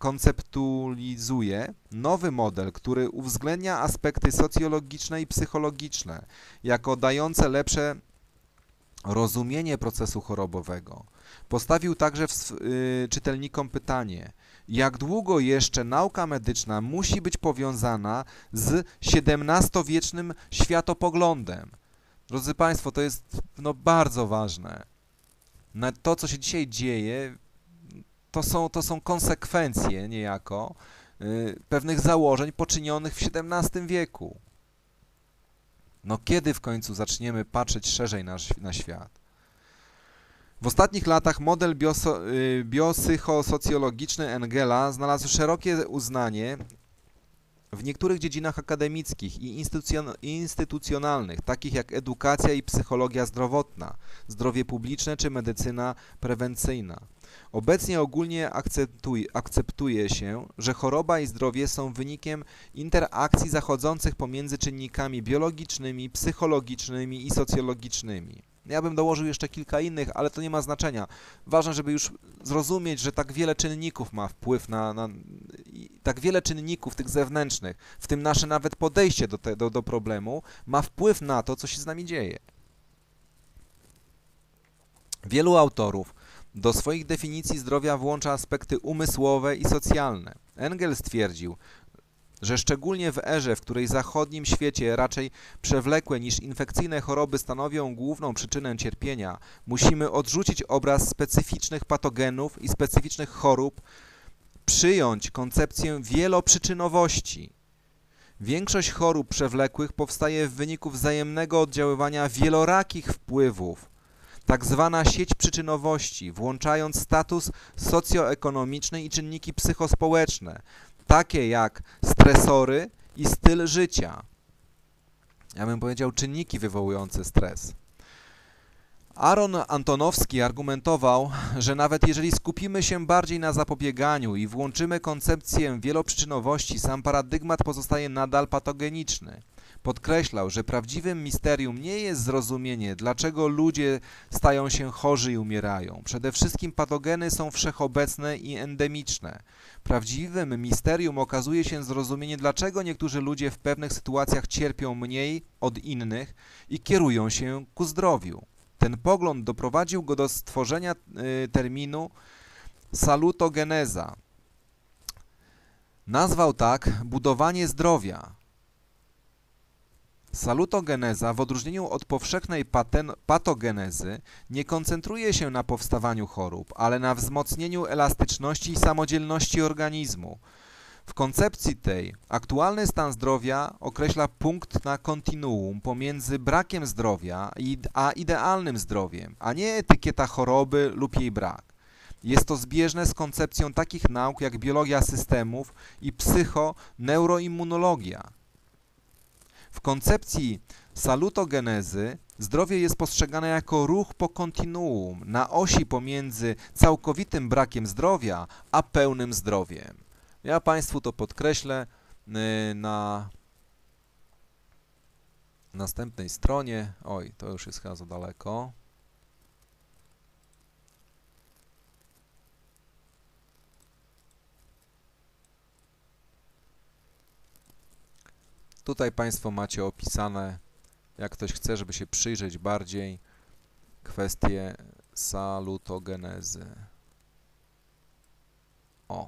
konceptualizuje nowy model, który uwzględnia aspekty socjologiczne i psychologiczne, jako dające lepsze rozumienie procesu chorobowego. Postawił także czytelnikom pytanie, jak długo jeszcze nauka medyczna musi być powiązana z XVII-wiecznym światopoglądem. Drodzy Państwo, to jest bardzo ważne. To, co się dzisiaj dzieje, to są konsekwencje niejako pewnych założeń poczynionych w XVII wieku. Kiedy w końcu zaczniemy patrzeć szerzej na świat? W ostatnich latach model biopsychosocjologiczny Engela znalazł szerokie uznanie w niektórych dziedzinach akademickich i instytucjonalnych, takich jak edukacja i psychologia zdrowotna, zdrowie publiczne czy medycyna prewencyjna. Obecnie ogólnie akceptuje się, że choroba i zdrowie są wynikiem interakcji zachodzących pomiędzy czynnikami biologicznymi, psychologicznymi i socjologicznymi. Ja bym dołożył jeszcze kilka innych, ale to nie ma znaczenia. Ważne, żeby już zrozumieć, że tak wiele czynników ma wpływ tak wiele czynników tych zewnętrznych, w tym nasze nawet podejście do problemu, ma wpływ na to, co się z nami dzieje. Wielu autorów do swoich definicji zdrowia włącza aspekty umysłowe i socjalne. Engels stwierdził, że szczególnie w erze, w której w zachodnim świecie raczej przewlekłe niż infekcyjne choroby stanowią główną przyczynę cierpienia, musimy odrzucić obraz specyficznych patogenów i specyficznych chorób, przyjąć koncepcję wieloprzyczynowości. Większość chorób przewlekłych powstaje w wyniku wzajemnego oddziaływania wielorakich wpływów, tak zwana sieć przyczynowości, włączając status socjoekonomiczny i czynniki psychospołeczne, takie jak stresory i styl życia. Ja bym powiedział czynniki wywołujące stres. Aaron Antonowski argumentował, że nawet jeżeli skupimy się bardziej na zapobieganiu i włączymy koncepcję wieloprzyczynowości, sam paradygmat pozostaje nadal patogeniczny. Podkreślał, że prawdziwym misterium nie jest zrozumienie, dlaczego ludzie stają się chorzy i umierają. Przede wszystkim patogeny są wszechobecne i endemiczne. Prawdziwym misterium okazuje się zrozumienie, dlaczego niektórzy ludzie w pewnych sytuacjach cierpią mniej od innych i kierują się ku zdrowiu. Ten pogląd doprowadził go do stworzenia terminu salutogeneza. Nazwał tak budowanie zdrowia. Salutogeneza, w odróżnieniu od powszechnej patogenezy, nie koncentruje się na powstawaniu chorób, ale na wzmocnieniu elastyczności i samodzielności organizmu. W koncepcji tej aktualny stan zdrowia określa punkt na kontinuum pomiędzy brakiem zdrowia a idealnym zdrowiem, a nie etykieta choroby lub jej brak. Jest to zbieżne z koncepcją takich nauk jak biologia systemów i psychoneuroimmunologia. W koncepcji salutogenezy zdrowie jest postrzegane jako ruch po kontinuum na osi pomiędzy całkowitym brakiem zdrowia a pełnym zdrowiem. Ja Państwu to podkreślę na następnej stronie. Oj, to już jest chyba za daleko. Tutaj Państwo macie opisane, jak ktoś chce, żeby się przyjrzeć bardziej, kwestie salutogenezy. O.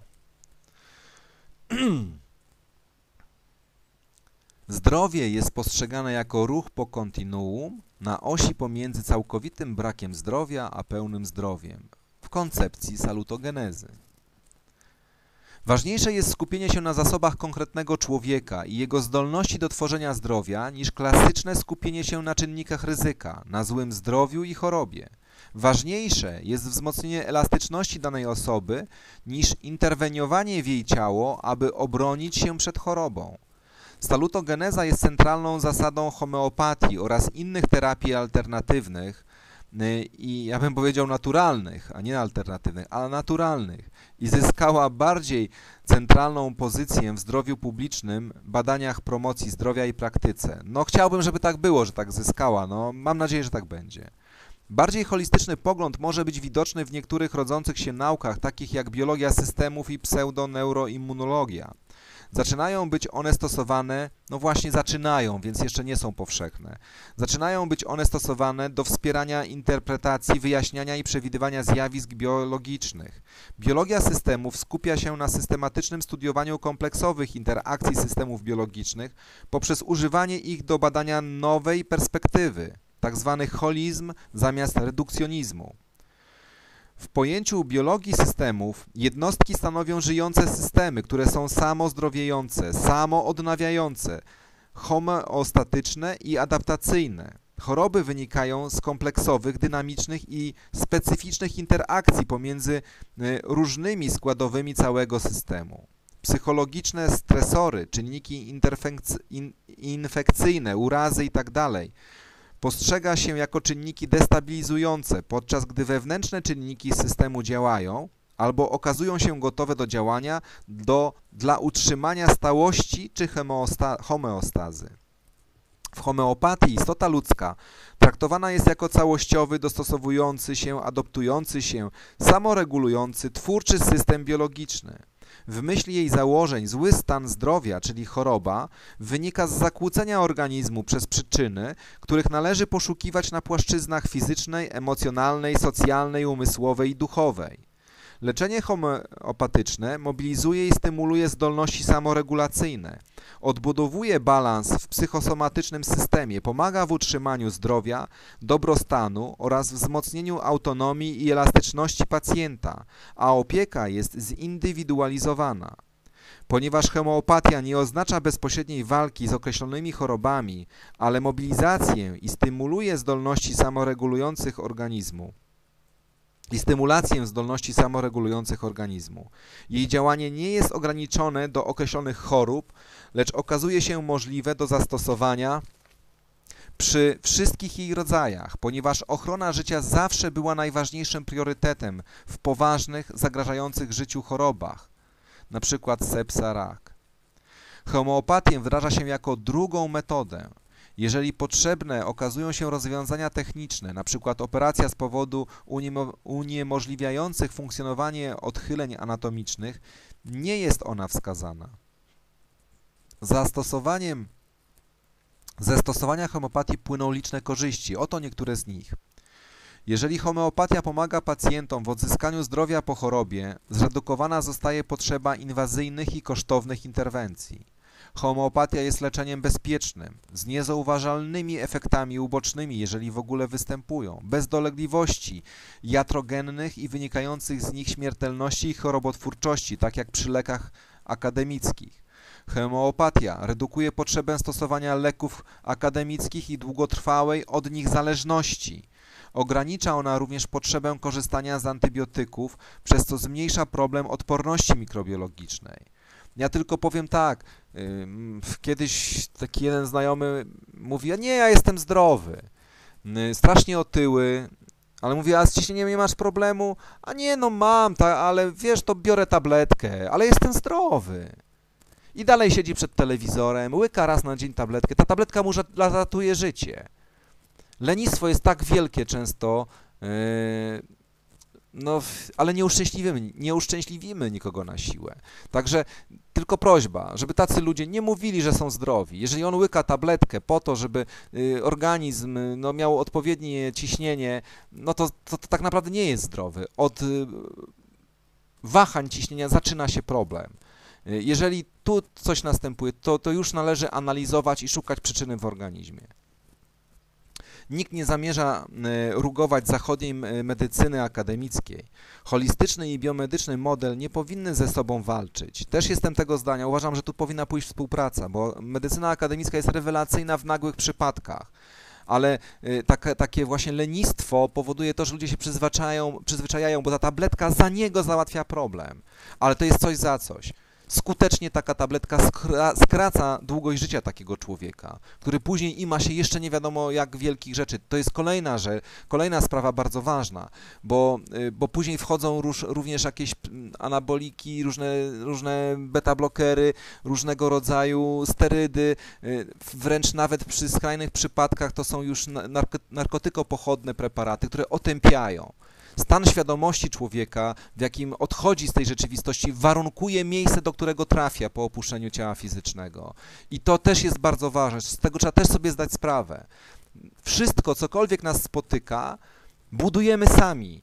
Zdrowie jest postrzegane jako ruch po kontinuum na osi pomiędzy całkowitym brakiem zdrowia a pełnym zdrowiem w koncepcji salutogenezy. Ważniejsze jest skupienie się na zasobach konkretnego człowieka i jego zdolności do tworzenia zdrowia niż klasyczne skupienie się na czynnikach ryzyka, na złym zdrowiu i chorobie. Ważniejsze jest wzmocnienie elastyczności danej osoby niż interweniowanie w jej ciało, aby obronić się przed chorobą. Salutogeneza jest centralną zasadą homeopatii oraz innych terapii alternatywnych i ja bym powiedział naturalnych, a nie alternatywnych, ale naturalnych i zyskała bardziej centralną pozycję w zdrowiu publicznym, badaniach promocji zdrowia i praktyce. No chciałbym, żeby tak było, że tak zyskała, no mam nadzieję, że tak będzie. Bardziej holistyczny pogląd może być widoczny w niektórych rodzących się naukach, takich jak biologia systemów i pseudoneuroimmunologia. Zaczynają być one stosowane, no właśnie zaczynają, więc jeszcze nie są powszechne. Zaczynają być one stosowane do wspierania interpretacji, wyjaśniania i przewidywania zjawisk biologicznych. Biologia systemów skupia się na systematycznym studiowaniu kompleksowych interakcji systemów biologicznych poprzez używanie ich do badania nowej perspektywy, tzw. holizm zamiast redukcjonizmu. W pojęciu biologii systemów jednostki stanowią żyjące systemy, które są samozdrowiejące, samoodnawiające, homeostatyczne i adaptacyjne. Choroby wynikają z kompleksowych, dynamicznych i specyficznych interakcji pomiędzy różnymi składowymi całego systemu. Psychologiczne stresory, czynniki infekcyjne, urazy itd. postrzega się jako czynniki destabilizujące, podczas gdy wewnętrzne czynniki systemu działają albo okazują się gotowe do działania dla utrzymania stałości czy homeostazy. W homeopatii istota ludzka traktowana jest jako całościowy, dostosowujący się, adaptujący się, samoregulujący, twórczy system biologiczny. W myśl jej założeń zły stan zdrowia, czyli choroba, wynika z zakłócenia organizmu przez przyczyny, których należy poszukiwać na płaszczyznach fizycznej, emocjonalnej, socjalnej, umysłowej i duchowej. Leczenie homeopatyczne mobilizuje i stymuluje zdolności samoregulacyjne, odbudowuje balans w psychosomatycznym systemie, pomaga w utrzymaniu zdrowia, dobrostanu oraz wzmocnieniu autonomii i elastyczności pacjenta, a opieka jest zindywidualizowana. Ponieważ homeopatia nie oznacza bezpośredniej walki z określonymi chorobami, ale mobilizację i stymuluje zdolności samoregulujących organizmu, Jej działanie nie jest ograniczone do określonych chorób, lecz okazuje się możliwe do zastosowania przy wszystkich jej rodzajach, ponieważ ochrona życia zawsze była najważniejszym priorytetem w poważnych, zagrażających życiu chorobach, np. sepsa, rak. Homeopatię wdraża się jako drugą metodę. Jeżeli potrzebne okazują się rozwiązania techniczne, np. operacja z powodu uniemożliwiających funkcjonowanie odchyleń anatomicznych, nie jest ona wskazana. Ze stosowania homeopatii płyną liczne korzyści. Oto niektóre z nich. Jeżeli homeopatia pomaga pacjentom w odzyskaniu zdrowia po chorobie, zredukowana zostaje potrzeba inwazyjnych i kosztownych interwencji. Homeopatia jest leczeniem bezpiecznym, z niezauważalnymi efektami ubocznymi, jeżeli w ogóle występują, bez dolegliwości iatrogennych i wynikających z nich śmiertelności i chorobotwórczości, tak jak przy lekach akademickich. Homeopatia redukuje potrzebę stosowania leków akademickich i długotrwałej od nich zależności. Ogranicza ona również potrzebę korzystania z antybiotyków, przez co zmniejsza problem odporności mikrobiologicznej. Ja tylko powiem tak, kiedyś taki jeden znajomy mówi, a nie, ja jestem zdrowy, strasznie otyły, ale mówi, a z ciśnieniem nie masz problemu? A nie, no mam, ale wiesz, to biorę tabletkę, ale jestem zdrowy. I dalej siedzi przed telewizorem, łyka raz na dzień tabletkę, ta tabletka mu ratuje życie. Lenistwo jest tak wielkie często, no, ale nie uszczęśliwimy nikogo na siłę. Także tylko prośba, żeby tacy ludzie nie mówili, że są zdrowi. Jeżeli on łyka tabletkę po to, żeby organizm miał odpowiednie ciśnienie, no to tak naprawdę nie jest zdrowy. Od wahań ciśnienia zaczyna się problem. Jeżeli tu coś następuje, to już należy analizować i szukać przyczyny w organizmie. Nikt nie zamierza rugować zachodniej medycyny akademickiej. Holistyczny i biomedyczny model nie powinny ze sobą walczyć. Też jestem tego zdania. Uważam, że tu powinna pójść współpraca, bo medycyna akademicka jest rewelacyjna w nagłych przypadkach. Ale takie właśnie lenistwo powoduje to, że ludzie się przyzwyczajają, bo ta tabletka za niego załatwia problem. Ale to jest coś za coś. skutecznie taka tabletka skraca długość życia takiego człowieka, który później ima się jeszcze nie wiadomo jak wielkich rzeczy. To jest kolejna sprawa bardzo ważna, bo później wchodzą również jakieś anaboliki, różne beta-blokery, różnego rodzaju sterydy, wręcz nawet przy skrajnych przypadkach to są już narkotykopochodne preparaty, które otępiają. Stan świadomości człowieka, w jakim odchodzi z tej rzeczywistości, warunkuje miejsce, do którego trafia po opuszczeniu ciała fizycznego. I to też jest bardzo ważne, z tego trzeba też sobie zdać sprawę. Wszystko, cokolwiek nas spotyka, budujemy sami.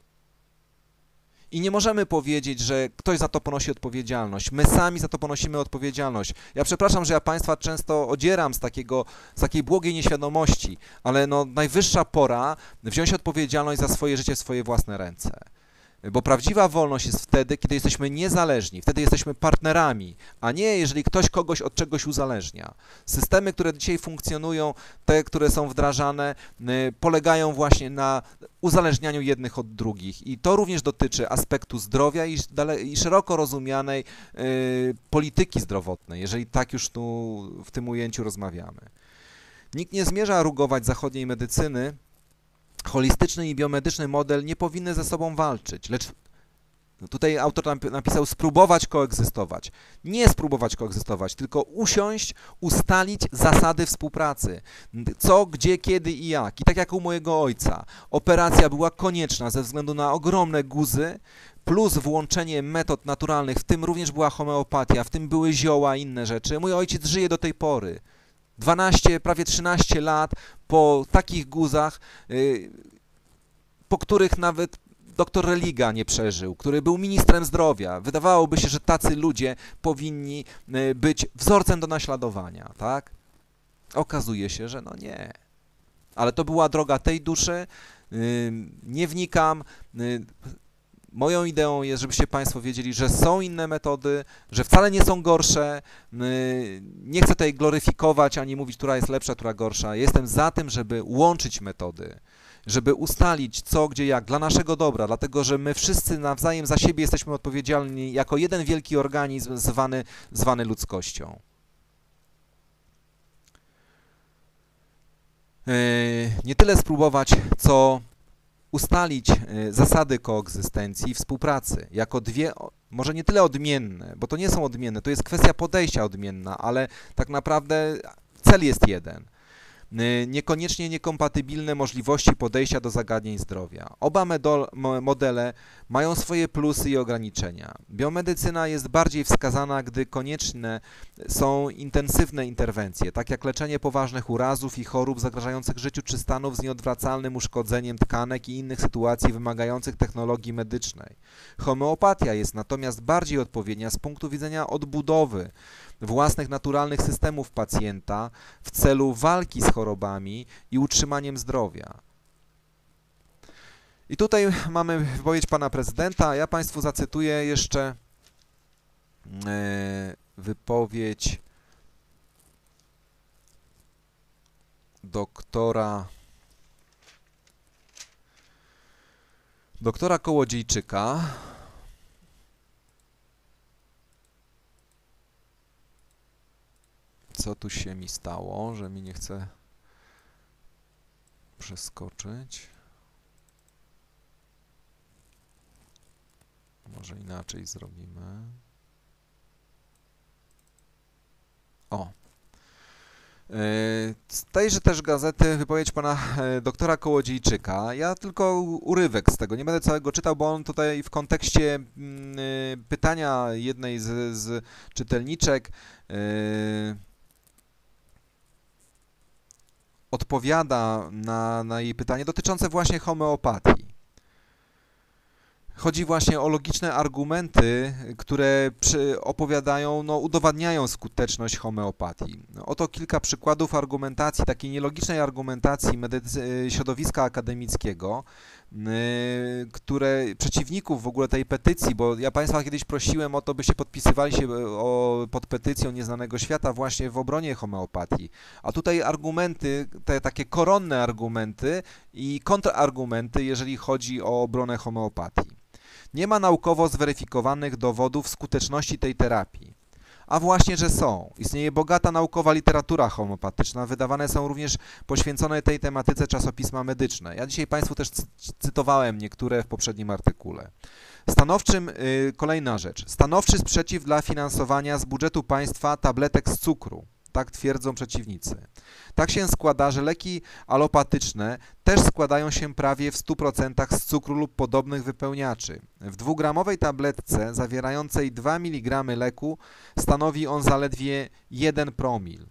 I nie możemy powiedzieć, że ktoś za to ponosi odpowiedzialność. My sami za to ponosimy odpowiedzialność. Ja przepraszam, że ja Państwa często odzieram z takiej błogiej nieświadomości, ale no, najwyższa pora wziąć odpowiedzialność za swoje życie w swoje własne ręce. Bo prawdziwa wolność jest wtedy, kiedy jesteśmy niezależni, wtedy jesteśmy partnerami, a nie jeżeli ktoś kogoś od czegoś uzależnia. Systemy, które dzisiaj funkcjonują, te, które są wdrażane, polegają właśnie na uzależnianiu jednych od drugich. I to również dotyczy aspektu zdrowia i szeroko rozumianej polityki zdrowotnej, jeżeli tak już tu w tym ujęciu rozmawiamy. Nikt nie zmierza rugować zachodniej medycyny. Holistyczny i biomedyczny model nie powinny ze sobą walczyć, lecz tutaj autor napisał spróbować koegzystować. Nie spróbować koegzystować, tylko usiąść, ustalić zasady współpracy. Co, gdzie, kiedy i jak. I tak jak u mojego ojca. Operacja była konieczna ze względu na ogromne guzy, plus włączenie metod naturalnych, w tym również była homeopatia, w tym były zioła i inne rzeczy. Mój ojciec żyje do tej pory. 12, prawie 13 lat po takich guzach, po których nawet doktor Religa nie przeżył, który był ministrem zdrowia. Wydawałoby się, że tacy ludzie powinni być wzorcem do naśladowania, tak? Okazuje się, że no nie. Ale to była droga tej duszy, nie wnikam. Moją ideą jest, żebyście Państwo wiedzieli, że są inne metody, że wcale nie są gorsze. Nie chcę tutaj gloryfikować, ani mówić, która jest lepsza, która gorsza. Jestem za tym, żeby łączyć metody, żeby ustalić co, gdzie, jak, dla naszego dobra, dlatego że my wszyscy nawzajem za siebie jesteśmy odpowiedzialni jako jeden wielki organizm zwany ludzkością. Nie tyle spróbować, co ustalić zasady koegzystencji i współpracy jako dwie, może nie tyle odmienne, bo to nie są odmienne, to jest kwestia podejścia odmienna, ale tak naprawdę cel jest jeden. Niekoniecznie niekompatybilne możliwości podejścia do zagadnień zdrowia. Oba modele mają swoje plusy i ograniczenia. Biomedycyna jest bardziej wskazana, gdy konieczne są intensywne interwencje, tak jak leczenie poważnych urazów i chorób zagrażających życiu czy stanów z nieodwracalnym uszkodzeniem tkanek i innych sytuacji wymagających technologii medycznej. Homeopatia jest natomiast bardziej odpowiednia z punktu widzenia odbudowy własnych naturalnych systemów pacjenta w celu walki z chorobami i utrzymaniem zdrowia. I tutaj mamy wypowiedź pana prezydenta. Ja Państwu zacytuję jeszcze wypowiedź doktora Kołodziejczyka. Co tu się mi stało, że mi nie chce przeskoczyć? Może inaczej zrobimy. O! Z tejże też gazety wypowiedź pana doktora Kołodziejczyka. Ja tylko urywek z tego, nie będę całego czytał, bo on tutaj w kontekście pytania jednej z czytelniczek odpowiada na jej pytanie dotyczące właśnie homeopatii. Chodzi właśnie o logiczne argumenty, które opowiadają, udowadniają skuteczność homeopatii. Oto kilka przykładów argumentacji, takiej nielogicznej argumentacji środowiska akademickiego, przeciwników w ogóle tej petycji, bo ja Państwa kiedyś prosiłem o to, byście podpisywali się pod petycją Nieznanego Świata właśnie w obronie homeopatii. A tutaj argumenty, te takie koronne argumenty i kontrargumenty, jeżeli chodzi o obronę homeopatii. Nie ma naukowo zweryfikowanych dowodów skuteczności tej terapii. A właśnie, że są. Istnieje bogata naukowa literatura homeopatyczna, wydawane są również poświęcone tej tematyce czasopisma medyczne. Ja dzisiaj Państwu też cytowałem niektóre w poprzednim artykule. Kolejna rzecz. Stanowczy sprzeciw dla finansowania z budżetu państwa tabletek z cukru. Tak twierdzą przeciwnicy. Tak się składa, że leki alopatyczne też składają się prawie w 100% z cukru lub podobnych wypełniaczy. W 2-gramowej tabletce zawierającej 2 mg leku stanowi on zaledwie 1 promil.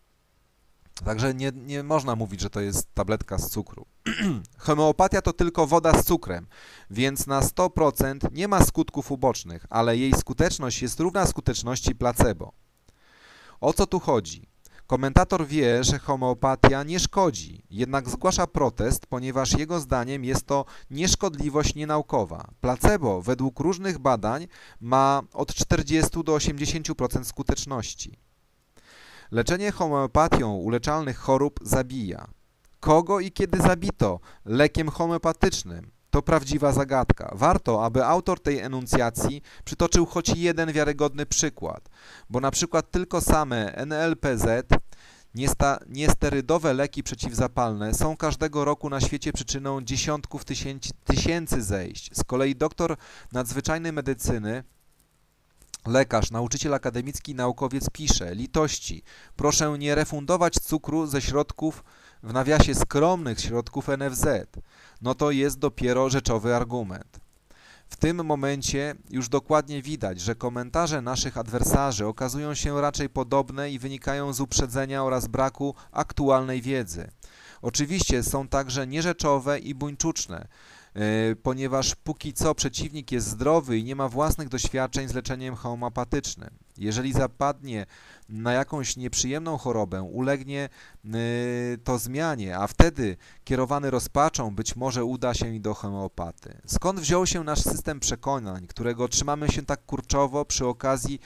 Także nie można mówić, że to jest tabletka z cukru. Homeopatia to tylko woda z cukrem, więc na 100% nie ma skutków ubocznych, ale jej skuteczność jest równa skuteczności placebo. O co tu chodzi? Komentator wie, że homeopatia nie szkodzi, jednak zgłasza protest, ponieważ jego zdaniem jest to nieszkodliwość nienaukowa. Placebo według różnych badań ma od 40 do 80% skuteczności. Leczenie homeopatią uleczalnych chorób zabija. Kogo i kiedy zabito lekiem homeopatycznym? To prawdziwa zagadka. Warto, aby autor tej enuncjacji przytoczył choć jeden wiarygodny przykład, bo na przykład tylko same NLPZ, niesterydowe leki przeciwzapalne, są każdego roku na świecie przyczyną dziesiątków tysięcy zajść. Z kolei doktor nadzwyczajnej medycyny, lekarz, nauczyciel akademicki, naukowiec pisze: litości, proszę nie refundować cukru ze środków, w nawiasie skromnych środków NFZ. No to jest dopiero rzeczowy argument. W tym momencie już dokładnie widać, że komentarze naszych adwersarzy okazują się raczej podobne i wynikają z uprzedzenia oraz braku aktualnej wiedzy. Oczywiście są także nierzeczowe i buńczuczne, ponieważ póki co przeciwnik jest zdrowy i nie ma własnych doświadczeń z leczeniem homeopatycznym. Jeżeli zapadnie na jakąś nieprzyjemną chorobę, ulegnie to zmianie, a wtedy kierowany rozpaczą być może uda się i do homeopaty. Skąd wziął się nasz system przekonań, którego trzymamy się tak kurczowo przy okazji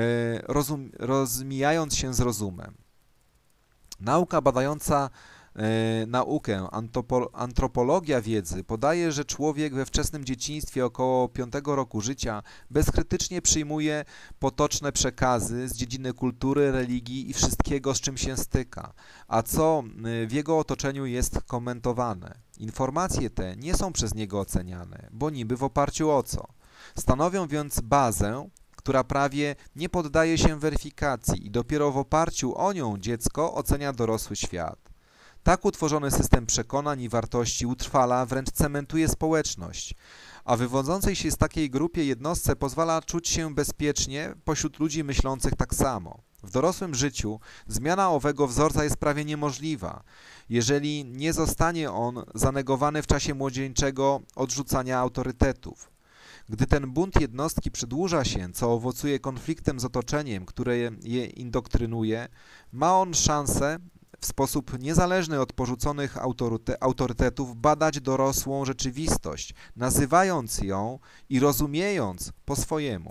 rozmijając się z rozumem? Nauka badająca naukę, antropologia wiedzy podaje, że człowiek we wczesnym dzieciństwie, około 5 roku życia, bezkrytycznie przyjmuje potoczne przekazy z dziedziny kultury, religii i wszystkiego, z czym się styka, a co w jego otoczeniu jest komentowane. Informacje te nie są przez niego oceniane, bo niby w oparciu o co? Stanowią więc bazę, która prawie nie poddaje się weryfikacji i dopiero w oparciu o nią dziecko ocenia dorosły świat. Tak utworzony system przekonań i wartości utrwala, wręcz cementuje społeczność, a wywodzącej się z takiej grupie jednostce pozwala czuć się bezpiecznie pośród ludzi myślących tak samo. W dorosłym życiu zmiana owego wzorca jest prawie niemożliwa, jeżeli nie zostanie on zanegowany w czasie młodzieńczego odrzucania autorytetów. Gdy ten bunt jednostki przedłuża się, co owocuje konfliktem z otoczeniem, które je indoktrynuje, ma on szansę w sposób niezależny od porzuconych autorytetów badać dorosłą rzeczywistość, nazywając ją i rozumiejąc po swojemu.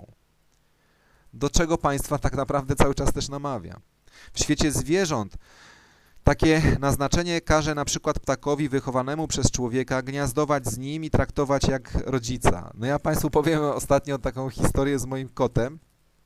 Do czego Państwa tak naprawdę cały czas też namawia. W świecie zwierząt takie naznaczenie każe na przykład ptakowi wychowanemu przez człowieka gniazdować z nim i traktować jak rodzica. No ja Państwu powiem ostatnio taką historię z moim kotem.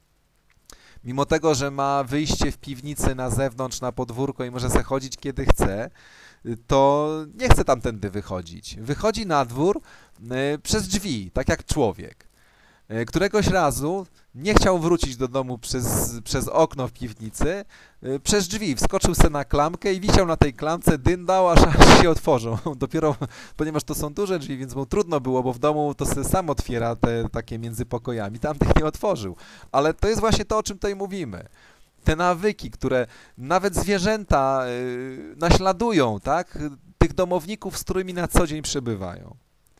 Mimo tego, że ma wyjście w piwnicy na zewnątrz, na podwórko i może sobie chodzić kiedy chce, to nie chce tamtędy wychodzić. Wychodzi na dwór przez drzwi, tak jak człowiek. Któregoś razu nie chciał wrócić do domu przez okno w piwnicy, przez drzwi. Wskoczył sobie na klamkę i wisiał na tej klamce, dyndał, aż się otworzą. Dopiero, ponieważ to są duże drzwi, więc mu trudno było, bo w domu to sobie sam otwiera te takie między pokojami. Tamtych nie otworzył. Ale to jest właśnie to, o czym tutaj mówimy. Te nawyki, które nawet zwierzęta naśladują, tak? Tych domowników, z którymi na co dzień przebywają.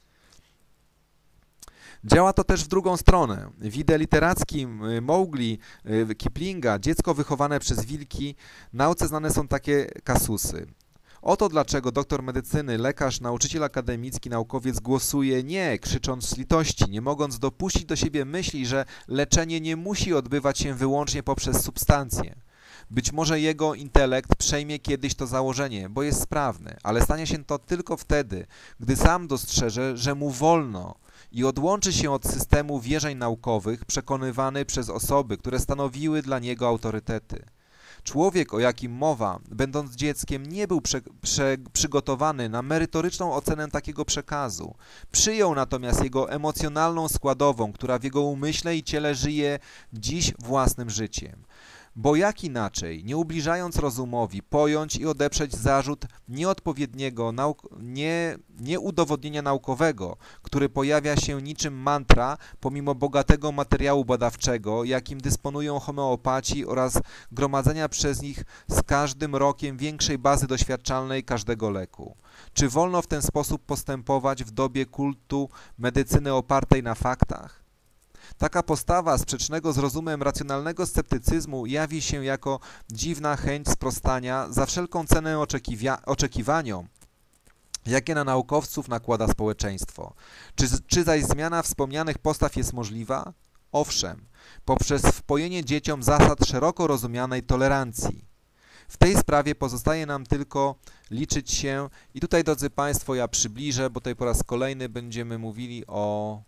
Działa to też w drugą stronę. W idee literackim Mowgli, Kiplinga, dziecko wychowane przez wilki, nauce znane są takie kasusy. Oto dlaczego doktor medycyny, lekarz, nauczyciel akademicki, naukowiec głosuje nie, krzycząc z litości, nie mogąc dopuścić do siebie myśli, że leczenie nie musi odbywać się wyłącznie poprzez substancje. Być może jego intelekt przejmie kiedyś to założenie, bo jest sprawny, ale stanie się to tylko wtedy, gdy sam dostrzeże, że mu wolno i odłączy się od systemu wierzeń naukowych przekonywany przez osoby, które stanowiły dla niego autorytety. Człowiek, o jakim mowa, będąc dzieckiem, nie był przygotowany na merytoryczną ocenę takiego przekazu. Przyjął natomiast jego emocjonalną składową, która w jego umyśle i ciele żyje dziś własnym życiem. Bo jak inaczej, nie ubliżając rozumowi, pojąć i odeprzeć zarzut nieodpowiedniego nieudowodnienia naukowego, który pojawia się niczym mantra pomimo bogatego materiału badawczego, jakim dysponują homeopaci oraz gromadzenia przez nich z każdym rokiem większej bazy doświadczalnej każdego leku. Czy wolno w ten sposób postępować w dobie kultu medycyny opartej na faktach? Taka postawa sprzecznego z rozumem racjonalnego sceptycyzmu jawi się jako dziwna chęć sprostania za wszelką cenę oczekiwaniom, jakie na naukowców nakłada społeczeństwo. Czy zaś zmiana wspomnianych postaw jest możliwa? Owszem, poprzez wpojenie dzieciom zasad szeroko rozumianej tolerancji. W tej sprawie pozostaje nam tylko liczyć się, i tutaj, drodzy Państwo, ja przybliżę, bo tutaj po raz kolejny będziemy mówili o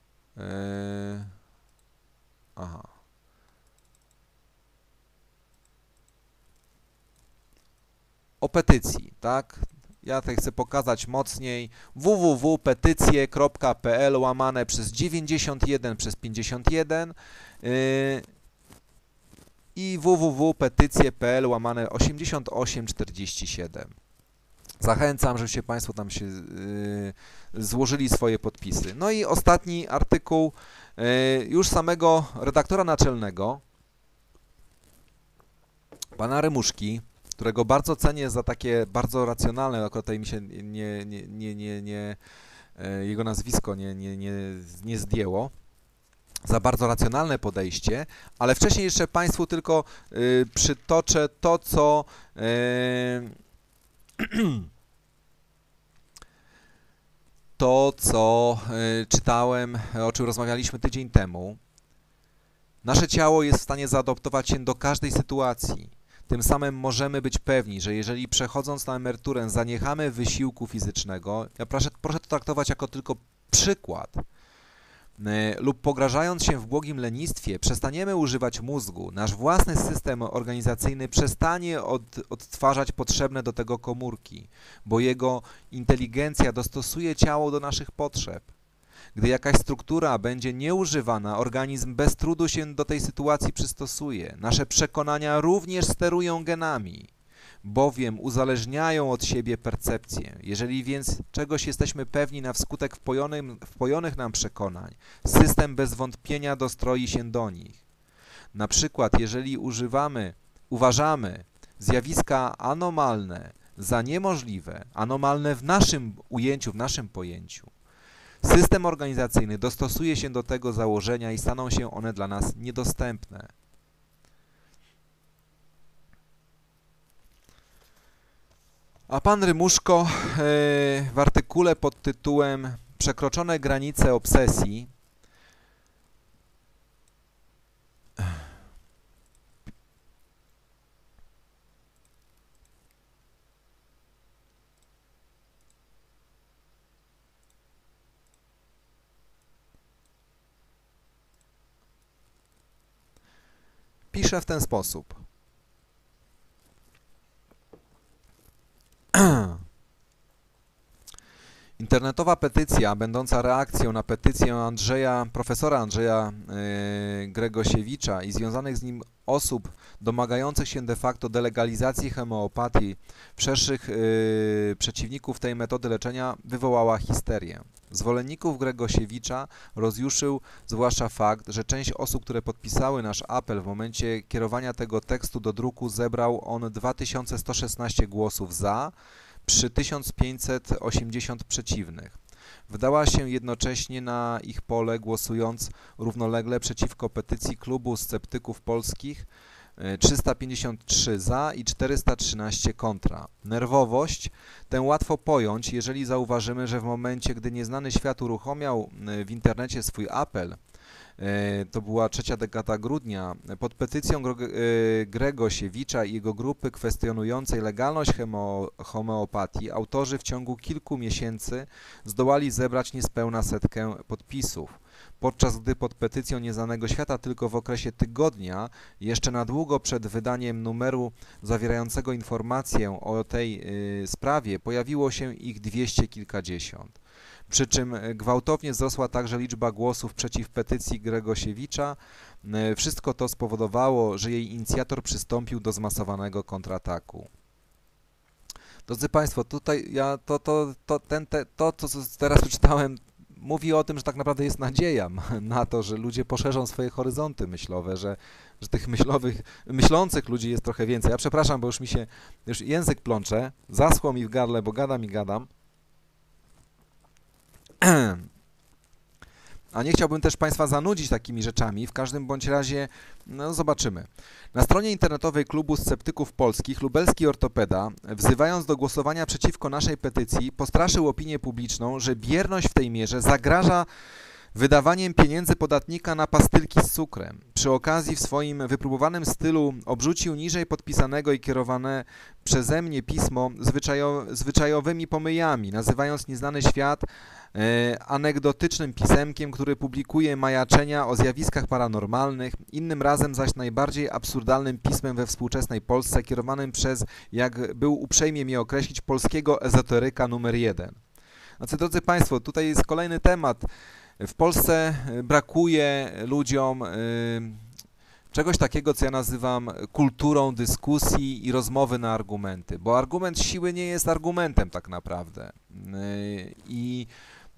o petycji, tak? Ja tutaj chcę pokazać mocniej www.petycje.pl/91/51 i www.petycje.pl/8847. Zachęcam, żebyście Państwo tam się złożyli swoje podpisy. No i ostatni artykuł już samego redaktora naczelnego, pana Rymuszki, którego bardzo cenię za takie bardzo racjonalne, akurat tutaj mi się jego nazwisko nie zdjęło, za bardzo racjonalne podejście, ale wcześniej jeszcze Państwu tylko przytoczę to, co czytałem, o czym rozmawialiśmy tydzień temu. Nasze ciało jest w stanie zaadoptować się do każdej sytuacji. Tym samym możemy być pewni, że jeżeli przechodząc na emeryturę zaniechamy wysiłku fizycznego, ja proszę to traktować jako tylko przykład, lub pograżając się w błogim lenistwie, przestaniemy używać mózgu, nasz własny system organizacyjny przestanie odtwarzać potrzebne do tego komórki, bo jego inteligencja dostosuje ciało do naszych potrzeb. Gdy jakaś struktura będzie nieużywana, organizm bez trudu się do tej sytuacji przystosuje. Nasze przekonania również sterują genami, bowiem uzależniają od siebie percepcję. Jeżeli więc czegoś jesteśmy pewni na wskutek wpojonych nam przekonań, system bez wątpienia dostroi się do nich. Na przykład, jeżeli uważamy zjawiska anomalne za niemożliwe, anomalne w naszym ujęciu, w naszym pojęciu, system organizacyjny dostosuje się do tego założenia i staną się one dla nas niedostępne. A pan Rymuszko w artykule pod tytułem Przekroczone granice obsesji pisze w ten sposób. Internetowa petycja, będąca reakcją na petycję profesora Andrzeja Gregosiewicza i związanych z nim osób domagających się de facto delegalizacji homeopatii przez szerszych przeciwników tej metody leczenia, wywołała histerię. Zwolenników Gregosiewicza rozjuszył zwłaszcza fakt, że część osób, które podpisały nasz apel w momencie kierowania tego tekstu do druku, zebrał on 2116 głosów za, przy 1580 przeciwnych. Wdała się jednocześnie na ich pole, głosując równolegle przeciwko petycji Klubu Sceptyków Polskich 353 za i 413 kontra. Nerwowość tę łatwo pojąć, jeżeli zauważymy, że w momencie, gdy nieznany świat uruchomiał w internecie swój apel, To była trzecia dekada grudnia. Pod petycją Gregosiewicza i jego grupy kwestionującej legalność homeopatii autorzy w ciągu kilku miesięcy zdołali zebrać niespełna 100 podpisów. Podczas gdy pod petycją Nieznanego Świata tylko w okresie tygodnia, jeszcze na długo przed wydaniem numeru zawierającego informację o tej sprawie, pojawiło się ich 200 kilkadziesiąt. Przy czym gwałtownie wzrosła także liczba głosów przeciw petycji Gregosiewicza. Wszystko to spowodowało, że jej inicjator przystąpił do zmasowanego kontrataku. Drodzy Państwo, tutaj to, co teraz przeczytałem, mówi o tym, że tak naprawdę jest nadzieja na to, że ludzie poszerzą swoje horyzonty myślowe, że tych myślących ludzi jest trochę więcej. Ja przepraszam, bo już język plącze, zaschło mi w gardle, bo gadam i gadam. A nie chciałbym też Państwa zanudzić takimi rzeczami, w każdym bądź razie, no zobaczymy. Na stronie internetowej Klubu Sceptyków Polskich lubelski ortopeda, wzywając do głosowania przeciwko naszej petycji, postraszył opinię publiczną, że bierność w tej mierze zagraża wydawaniem pieniędzy podatnika na pastylki z cukrem. Przy okazji w swoim wypróbowanym stylu obrzucił niżej podpisanego i kierowane przeze mnie pismo zwyczajowymi pomyjami, nazywając Nieznany Świat anegdotycznym pisemkiem, który publikuje majaczenia o zjawiskach paranormalnych, innym razem zaś najbardziej absurdalnym pismem we współczesnej Polsce, kierowanym przez, jak był uprzejmie mnie określić, polskiego ezoteryka numer 1. Znaczy, drodzy Państwo, tutaj jest kolejny temat. W Polsce brakuje ludziom czegoś takiego, co ja nazywam kulturą dyskusji i rozmowy na argumenty, bo argument siły nie jest argumentem tak naprawdę. I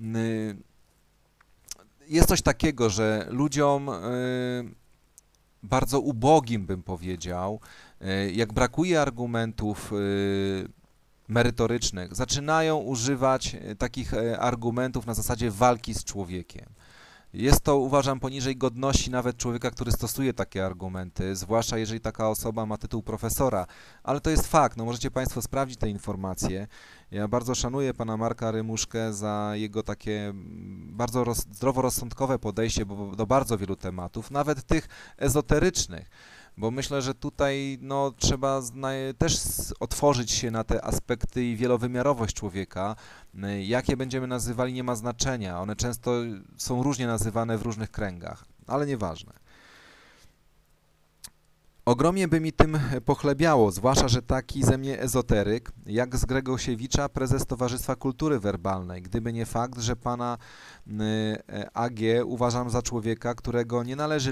jest coś takiego, że ludziom bardzo ubogim, bym powiedział, jak brakuje argumentów merytorycznych, zaczynają używać takich argumentów na zasadzie walki z człowiekiem. Jest to, uważam, poniżej godności nawet człowieka, który stosuje takie argumenty, zwłaszcza jeżeli taka osoba ma tytuł profesora. Ale to jest fakt, no możecie Państwo sprawdzić te informacje. Ja bardzo szanuję pana Marka Rymuszkę za jego takie bardzo zdroworozsądkowe podejście do bardzo wielu tematów, nawet tych ezoterycznych. Bo myślę, że tutaj no, trzeba też otworzyć się na te aspekty i wielowymiarowość człowieka. Jak je będziemy nazywali, nie ma znaczenia. One często są różnie nazywane w różnych kręgach, ale nieważne. Ogromnie by mi tym pochlebiało, zwłaszcza, że taki ze mnie ezoteryk, jak z Gregosiewicza, prezes Towarzystwa Kultury Werbalnej, gdyby nie fakt, że pana AG uważam za człowieka, którego nie należy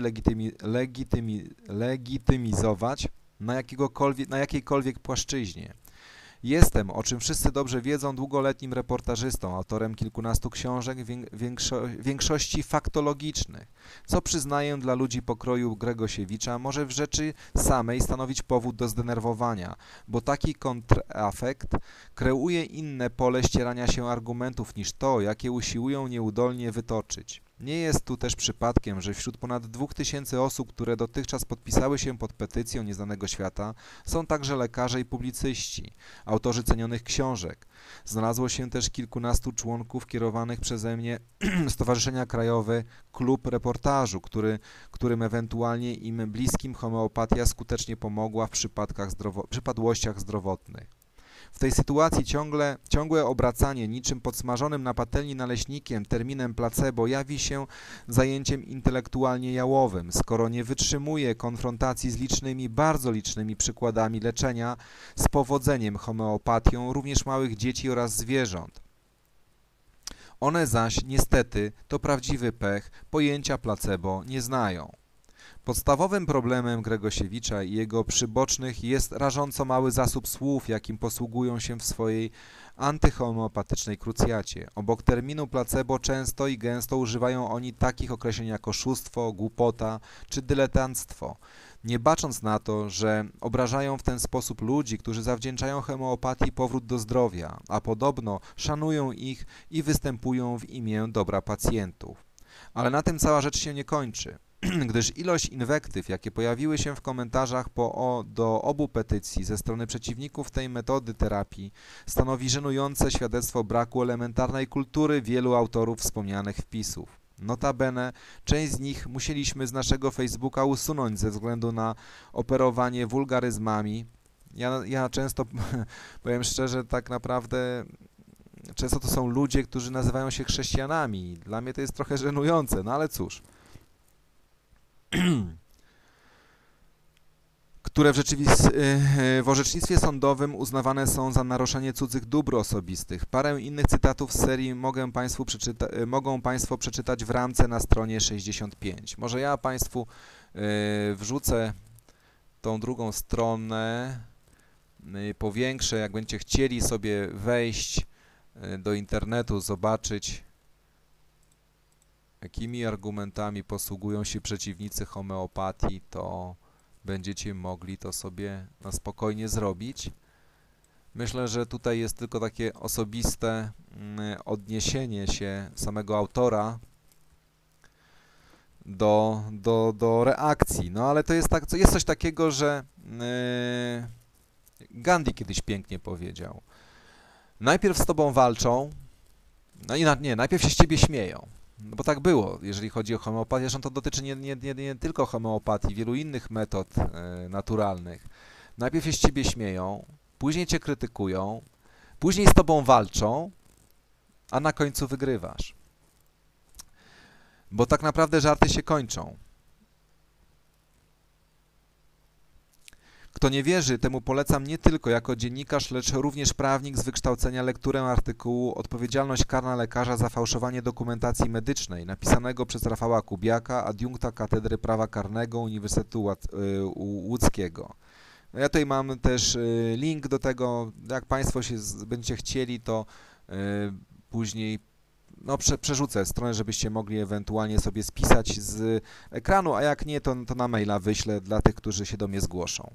legitymizować na jakiejkolwiek płaszczyźnie. Jestem, o czym wszyscy dobrze wiedzą, długoletnim reportażystą, autorem kilkunastu książek, większości faktologicznych, co przyznaję dla ludzi pokroju Gregosiewicza może w rzeczy samej stanowić powód do zdenerwowania, bo taki kontrafekt kreuje inne pole ścierania się argumentów niż to, jakie usiłują nieudolnie wytoczyć. Nie jest tu też przypadkiem, że wśród ponad 2000 osób, które dotychczas podpisały się pod petycją Nieznanego Świata, są także lekarze i publicyści, autorzy cenionych książek. Znalazło się też kilkunastu członków kierowanych przeze mnie Stowarzyszenia Krajowe Klub Reportażu, którym ewentualnie im bliskim homeopatia skutecznie pomogła w przypadłościach zdrowotnych. W tej sytuacji ciągłe obracanie niczym podsmażonym na patelni naleśnikiem terminem placebo jawi się zajęciem intelektualnie jałowym, skoro nie wytrzymuje konfrontacji z licznymi, bardzo licznymi przykładami leczenia z powodzeniem homeopatią również małych dzieci oraz zwierząt. One zaś, niestety, to prawdziwy pech, pojęcia placebo nie znają. Podstawowym problemem Gregosiewicza i jego przybocznych jest rażąco mały zasób słów, jakim posługują się w swojej antyhomeopatycznej krucjacie. Obok terminu placebo często i gęsto używają oni takich określeń jak oszustwo, głupota czy dyletanctwo, nie bacząc na to, że obrażają w ten sposób ludzi, którzy zawdzięczają homeopatii powrót do zdrowia, a podobno szanują ich i występują w imię dobra pacjentów. Ale na tym cała rzecz się nie kończy, gdyż ilość inwektyw, jakie pojawiły się w komentarzach do obu petycji ze strony przeciwników tej metody terapii, stanowi żenujące świadectwo braku elementarnej kultury wielu autorów wspomnianych wpisów. Notabene, część z nich musieliśmy z naszego Facebooka usunąć ze względu na operowanie wulgaryzmami. Ja często, powiem szczerze, tak naprawdę często to są ludzie, którzy nazywają się chrześcijanami. Dla mnie to jest trochę żenujące, no ale cóż. Które w orzecznictwie sądowym uznawane są za naruszenie cudzych dóbr osobistych. Parę innych cytatów z serii mogą Państwo przeczytać w ramce na stronie 65. Może ja Państwu wrzucę tą drugą stronę, powiększę, jak będziecie chcieli sobie wejść do internetu, zobaczyć, jakimi argumentami posługują się przeciwnicy homeopatii, to będziecie mogli to sobie na spokojnie zrobić. Myślę, że tutaj jest tylko takie osobiste odniesienie się samego autora do reakcji. No ale to jest tak, jest coś takiego, że Gandhi kiedyś pięknie powiedział: najpierw z tobą walczą, no i najpierw się z ciebie śmieją. No bo tak było, jeżeli chodzi o homeopatię. Zresztą to dotyczy nie tylko homeopatii, wielu innych metod naturalnych. Najpierw się z ciebie śmieją, później cię krytykują, później z tobą walczą, a na końcu wygrywasz. Bo tak naprawdę żarty się kończą. Kto nie wierzy, temu polecam nie tylko jako dziennikarz, lecz również prawnik z wykształcenia lekturę artykułu „Odpowiedzialność karna lekarza za fałszowanie dokumentacji medycznej”, napisanego przez Rafała Kubiaka, adiunkta Katedry Prawa Karnego Uniwersytetu Łódzkiego. No ja tutaj mam też link do tego. Jak Państwo będziecie chcieli, to później przerzucę stronę, żebyście mogli ewentualnie sobie spisać z ekranu, a jak nie, to na maila wyślę dla tych, którzy się do mnie zgłoszą.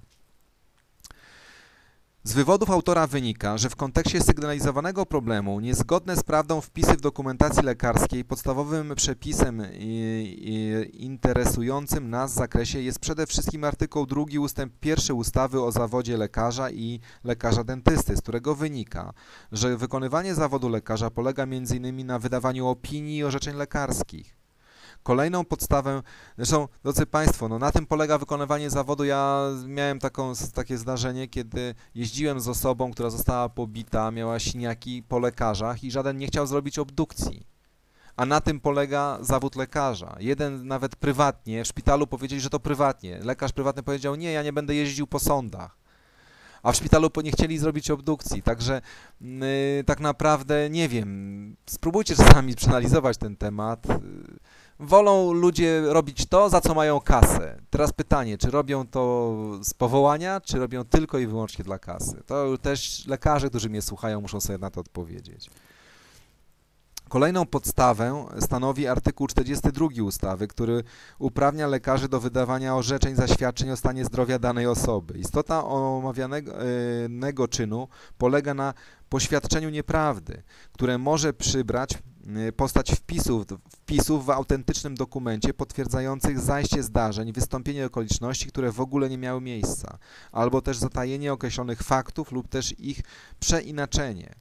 Z wywodów autora wynika, że w kontekście sygnalizowanego problemu niezgodne z prawdą wpisy w dokumentacji lekarskiej podstawowym przepisem interesującym nas w zakresie jest przede wszystkim artykuł 2 ustęp 1 ustawy o zawodzie lekarza i lekarza dentysty, z którego wynika, że wykonywanie zawodu lekarza polega m.in. na wydawaniu opinii i orzeczeń lekarskich. Kolejną podstawę, zresztą, drodzy Państwo, no na tym polega wykonywanie zawodu. Ja miałem takie zdarzenie, kiedy jeździłem z osobą, która została pobita, miała siniaki po lekarzach i żaden nie chciał zrobić obdukcji. A na tym polega zawód lekarza. Jeden nawet prywatnie, w szpitalu powiedzieli, że to prywatnie. Lekarz prywatny powiedział: nie, ja nie będę jeździł po sądach. A w szpitalu nie chcieli zrobić obdukcji. Także tak naprawdę nie wiem. Spróbujcie czasami przeanalizować ten temat. Wolą ludzie robić to, za co mają kasę. Teraz pytanie, czy robią to z powołania, czy robią tylko i wyłącznie dla kasy? To też lekarze, którzy mnie słuchają, muszą sobie na to odpowiedzieć. Kolejną podstawę stanowi artykuł 42 ustawy, który uprawnia lekarzy do wydawania orzeczeń, zaświadczeń o stanie zdrowia danej osoby. Istota omawianego czynu polega na poświadczeniu nieprawdy, które może przybrać postać wpisów w autentycznym dokumencie potwierdzających zajście zdarzeń, wystąpienie okoliczności, które w ogóle nie miały miejsca, albo też zatajenie określonych faktów lub też ich przeinaczenie.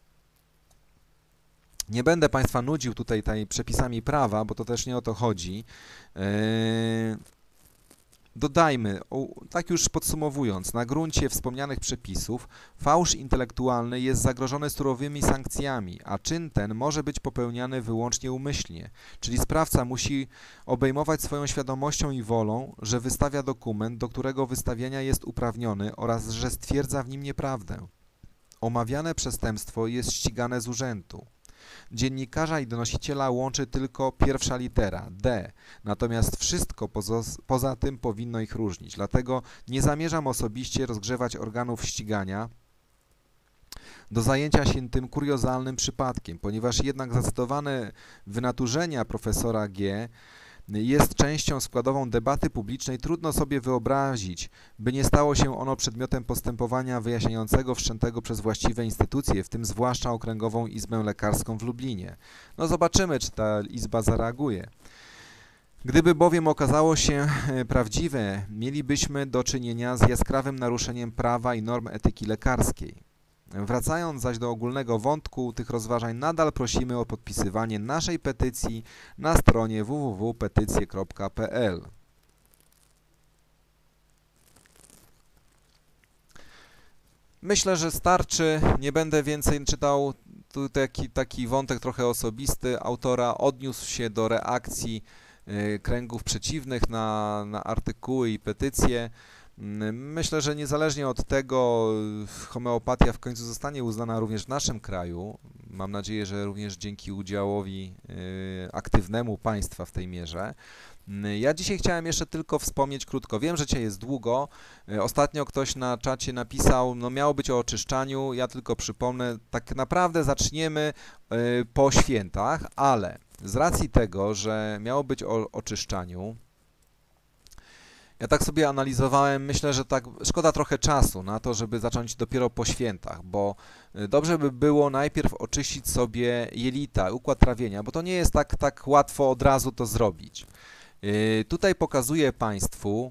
Nie będę Państwa nudził tutaj przepisami prawa, bo to też nie o to chodzi. Dodajmy, tak już podsumowując, na gruncie wspomnianych przepisów fałsz intelektualny jest zagrożony surowymi sankcjami, a czyn ten może być popełniany wyłącznie umyślnie, czyli sprawca musi obejmować swoją świadomością i wolą, że wystawia dokument, do którego wystawienia jest uprawniony oraz że stwierdza w nim nieprawdę. Omawiane przestępstwo jest ścigane z urzędu. Dziennikarza i donosiciela łączy tylko pierwsza litera D, natomiast wszystko poza tym powinno ich różnić. Dlatego nie zamierzam osobiście rozgrzewać organów ścigania do zajęcia się tym kuriozalnym przypadkiem, ponieważ jednak zdecydowane wynaturzenia profesora G. jest częścią składową debaty publicznej, trudno sobie wyobrazić, by nie stało się ono przedmiotem postępowania wyjaśniającego wszczętego przez właściwe instytucje, w tym zwłaszcza Okręgową Izbę Lekarską w Lublinie. No zobaczymy, czy ta izba zareaguje. Gdyby bowiem okazało się prawdziwe, mielibyśmy do czynienia z jaskrawym naruszeniem prawa i norm etyki lekarskiej. Wracając zaś do ogólnego wątku tych rozważań, nadal prosimy o podpisywanie naszej petycji na stronie www.petycje.pl. Myślę, że starczy, nie będę więcej czytał. Tu taki wątek trochę osobisty autora odniósł się do reakcji kręgów przeciwnych na artykuły i petycje. Myślę, że niezależnie od tego homeopatia w końcu zostanie uznana również w naszym kraju. Mam nadzieję, że również dzięki udziałowi aktywnemu państwa w tej mierze. Ja dzisiaj chciałem jeszcze tylko wspomnieć krótko. Wiem, że dzisiaj jest długo. Ostatnio ktoś na czacie napisał, no miało być o oczyszczaniu. Ja tylko przypomnę, tak naprawdę zaczniemy po świętach, ale z racji tego, że miało być o oczyszczaniu, ja tak sobie analizowałem, myślę, że tak szkoda trochę czasu na to, żeby zacząć dopiero po świętach, bo dobrze by było najpierw oczyścić sobie jelita, układ trawienia, bo to nie jest tak łatwo od razu to zrobić. Tutaj pokazuję Państwu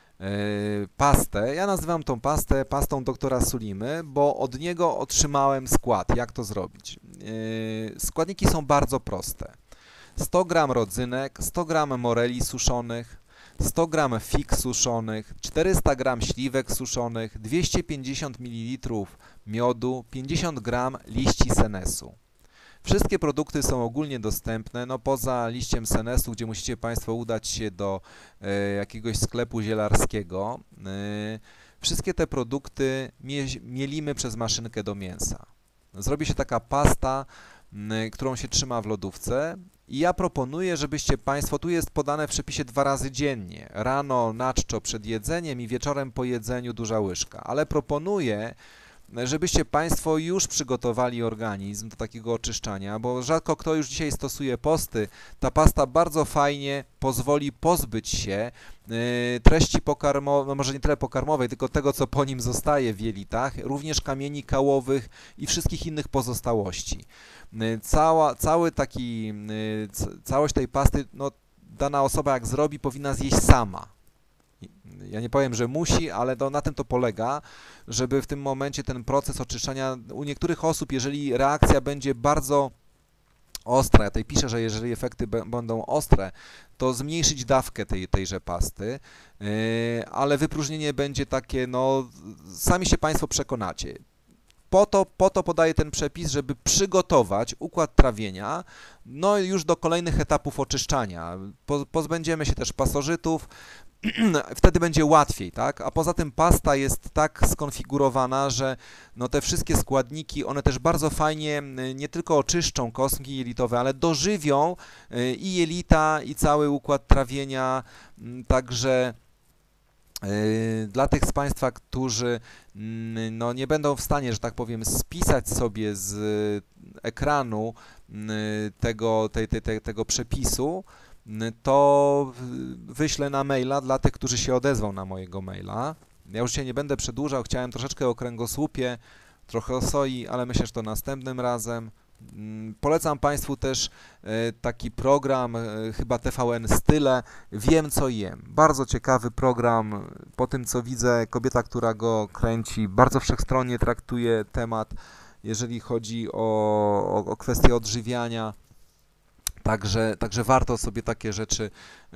pastę. Ja nazywam tą pastę pastą doktora Sulimy, bo od niego otrzymałem skład, jak to zrobić. Składniki są bardzo proste. 100 g rodzynek, 100 g moreli suszonych, 100 g fig suszonych, 400 g śliwek suszonych, 250 ml miodu, 50 g liści senesu. Wszystkie produkty są ogólnie dostępne, no poza liściem senesu, gdzie musicie Państwo udać się do jakiegoś sklepu zielarskiego. Wszystkie te produkty mielimy przez maszynkę do mięsa. Zrobi się taka pasta, którą się trzyma w lodówce. I ja proponuję, żebyście Państwo, tu jest podane w przepisie 2 razy dziennie, rano na czczo przed jedzeniem i wieczorem po jedzeniu duża łyżka, ale proponuję, żebyście Państwo już przygotowali organizm do takiego oczyszczania, bo rzadko kto już dzisiaj stosuje posty. Ta pasta bardzo fajnie pozwoli pozbyć się treści pokarmowej, no może nie tyle pokarmowej, tylko tego, co po nim zostaje w jelitach, również kamieni kałowych i wszystkich innych pozostałości. Całość tej pasty, no, dana osoba jak zrobi, powinna zjeść sama. Ja nie powiem, że musi, ale na tym to polega, żeby w tym momencie ten proces oczyszczania u niektórych osób, jeżeli reakcja będzie bardzo ostra, ja tutaj piszę, że jeżeli efekty będą ostre, to zmniejszyć dawkę tejże pasty, ale wypróżnienie będzie takie, no sami się Państwo przekonacie. Po to podaję ten przepis, żeby przygotować układ trawienia, no już do kolejnych etapów oczyszczania. Pozbędziemy się też pasożytów, wtedy będzie łatwiej, tak? A poza tym pasta jest tak skonfigurowana, że no te wszystkie składniki, one też bardzo fajnie nie tylko oczyszczą kostki jelitowe, ale dożywią i jelita, i cały układ trawienia, także dla tych z Państwa, którzy no, nie będą w stanie, że tak powiem, spisać sobie z ekranu tego przepisu, to wyślę na maila dla tych, którzy się odezwą na mojego maila. Ja już się nie będę przedłużał, chciałem troszeczkę o kręgosłupie, trochę o soi, ale myślę, że to następnym razem. Polecam Państwu też taki program, chyba TVN Style, Wiem co jem. Bardzo ciekawy program, po tym co widzę, kobieta, która go kręci, bardzo wszechstronnie traktuje temat, jeżeli chodzi o kwestię odżywiania. Także warto sobie takie rzeczy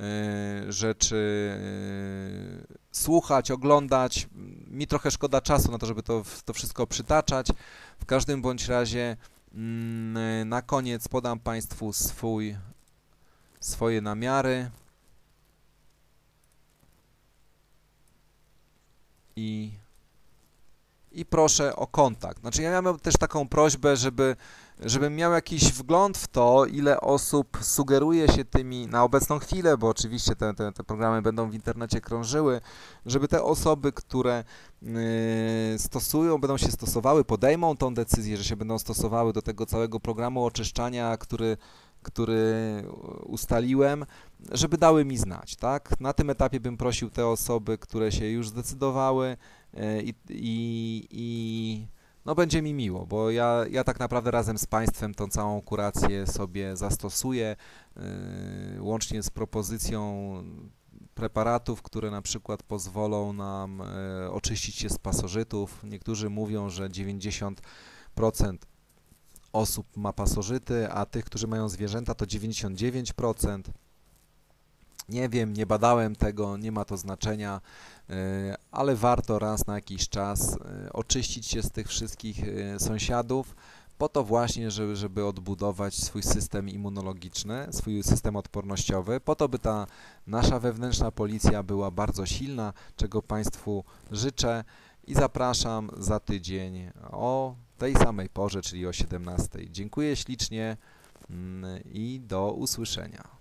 słuchać, oglądać. Mi trochę szkoda czasu na to, żeby to wszystko przytaczać. W każdym bądź razie na koniec podam Państwu swoje namiary i proszę o kontakt. Znaczy ja miałem też taką prośbę, żebym miał jakiś wgląd w to, ile osób sugeruje się tymi na obecną chwilę, bo oczywiście te programy będą w internecie krążyły, żeby te osoby, które stosują, będą się stosowały, podejmą tą decyzję, że się będą stosowały do tego całego programu oczyszczania, który ustaliłem, żeby dały mi znać, tak? Na tym etapie bym prosił te osoby, które się już zdecydowały no będzie mi miło, bo ja tak naprawdę razem z Państwem tą całą kurację sobie zastosuję, łącznie z propozycją preparatów, które na przykład pozwolą nam oczyścić się z pasożytów. Niektórzy mówią, że 90% osób ma pasożyty, a tych, którzy mają zwierzęta, to 99%. Nie wiem, nie badałem tego, nie ma to znaczenia, ale warto raz na jakiś czas oczyścić się z tych wszystkich sąsiadów, po to właśnie, żeby odbudować swój system immunologiczny, swój system odpornościowy, po to, by ta nasza wewnętrzna policja była bardzo silna, czego Państwu życzę i zapraszam za tydzień o tej samej porze, czyli o 17:00. Dziękuję ślicznie i do usłyszenia.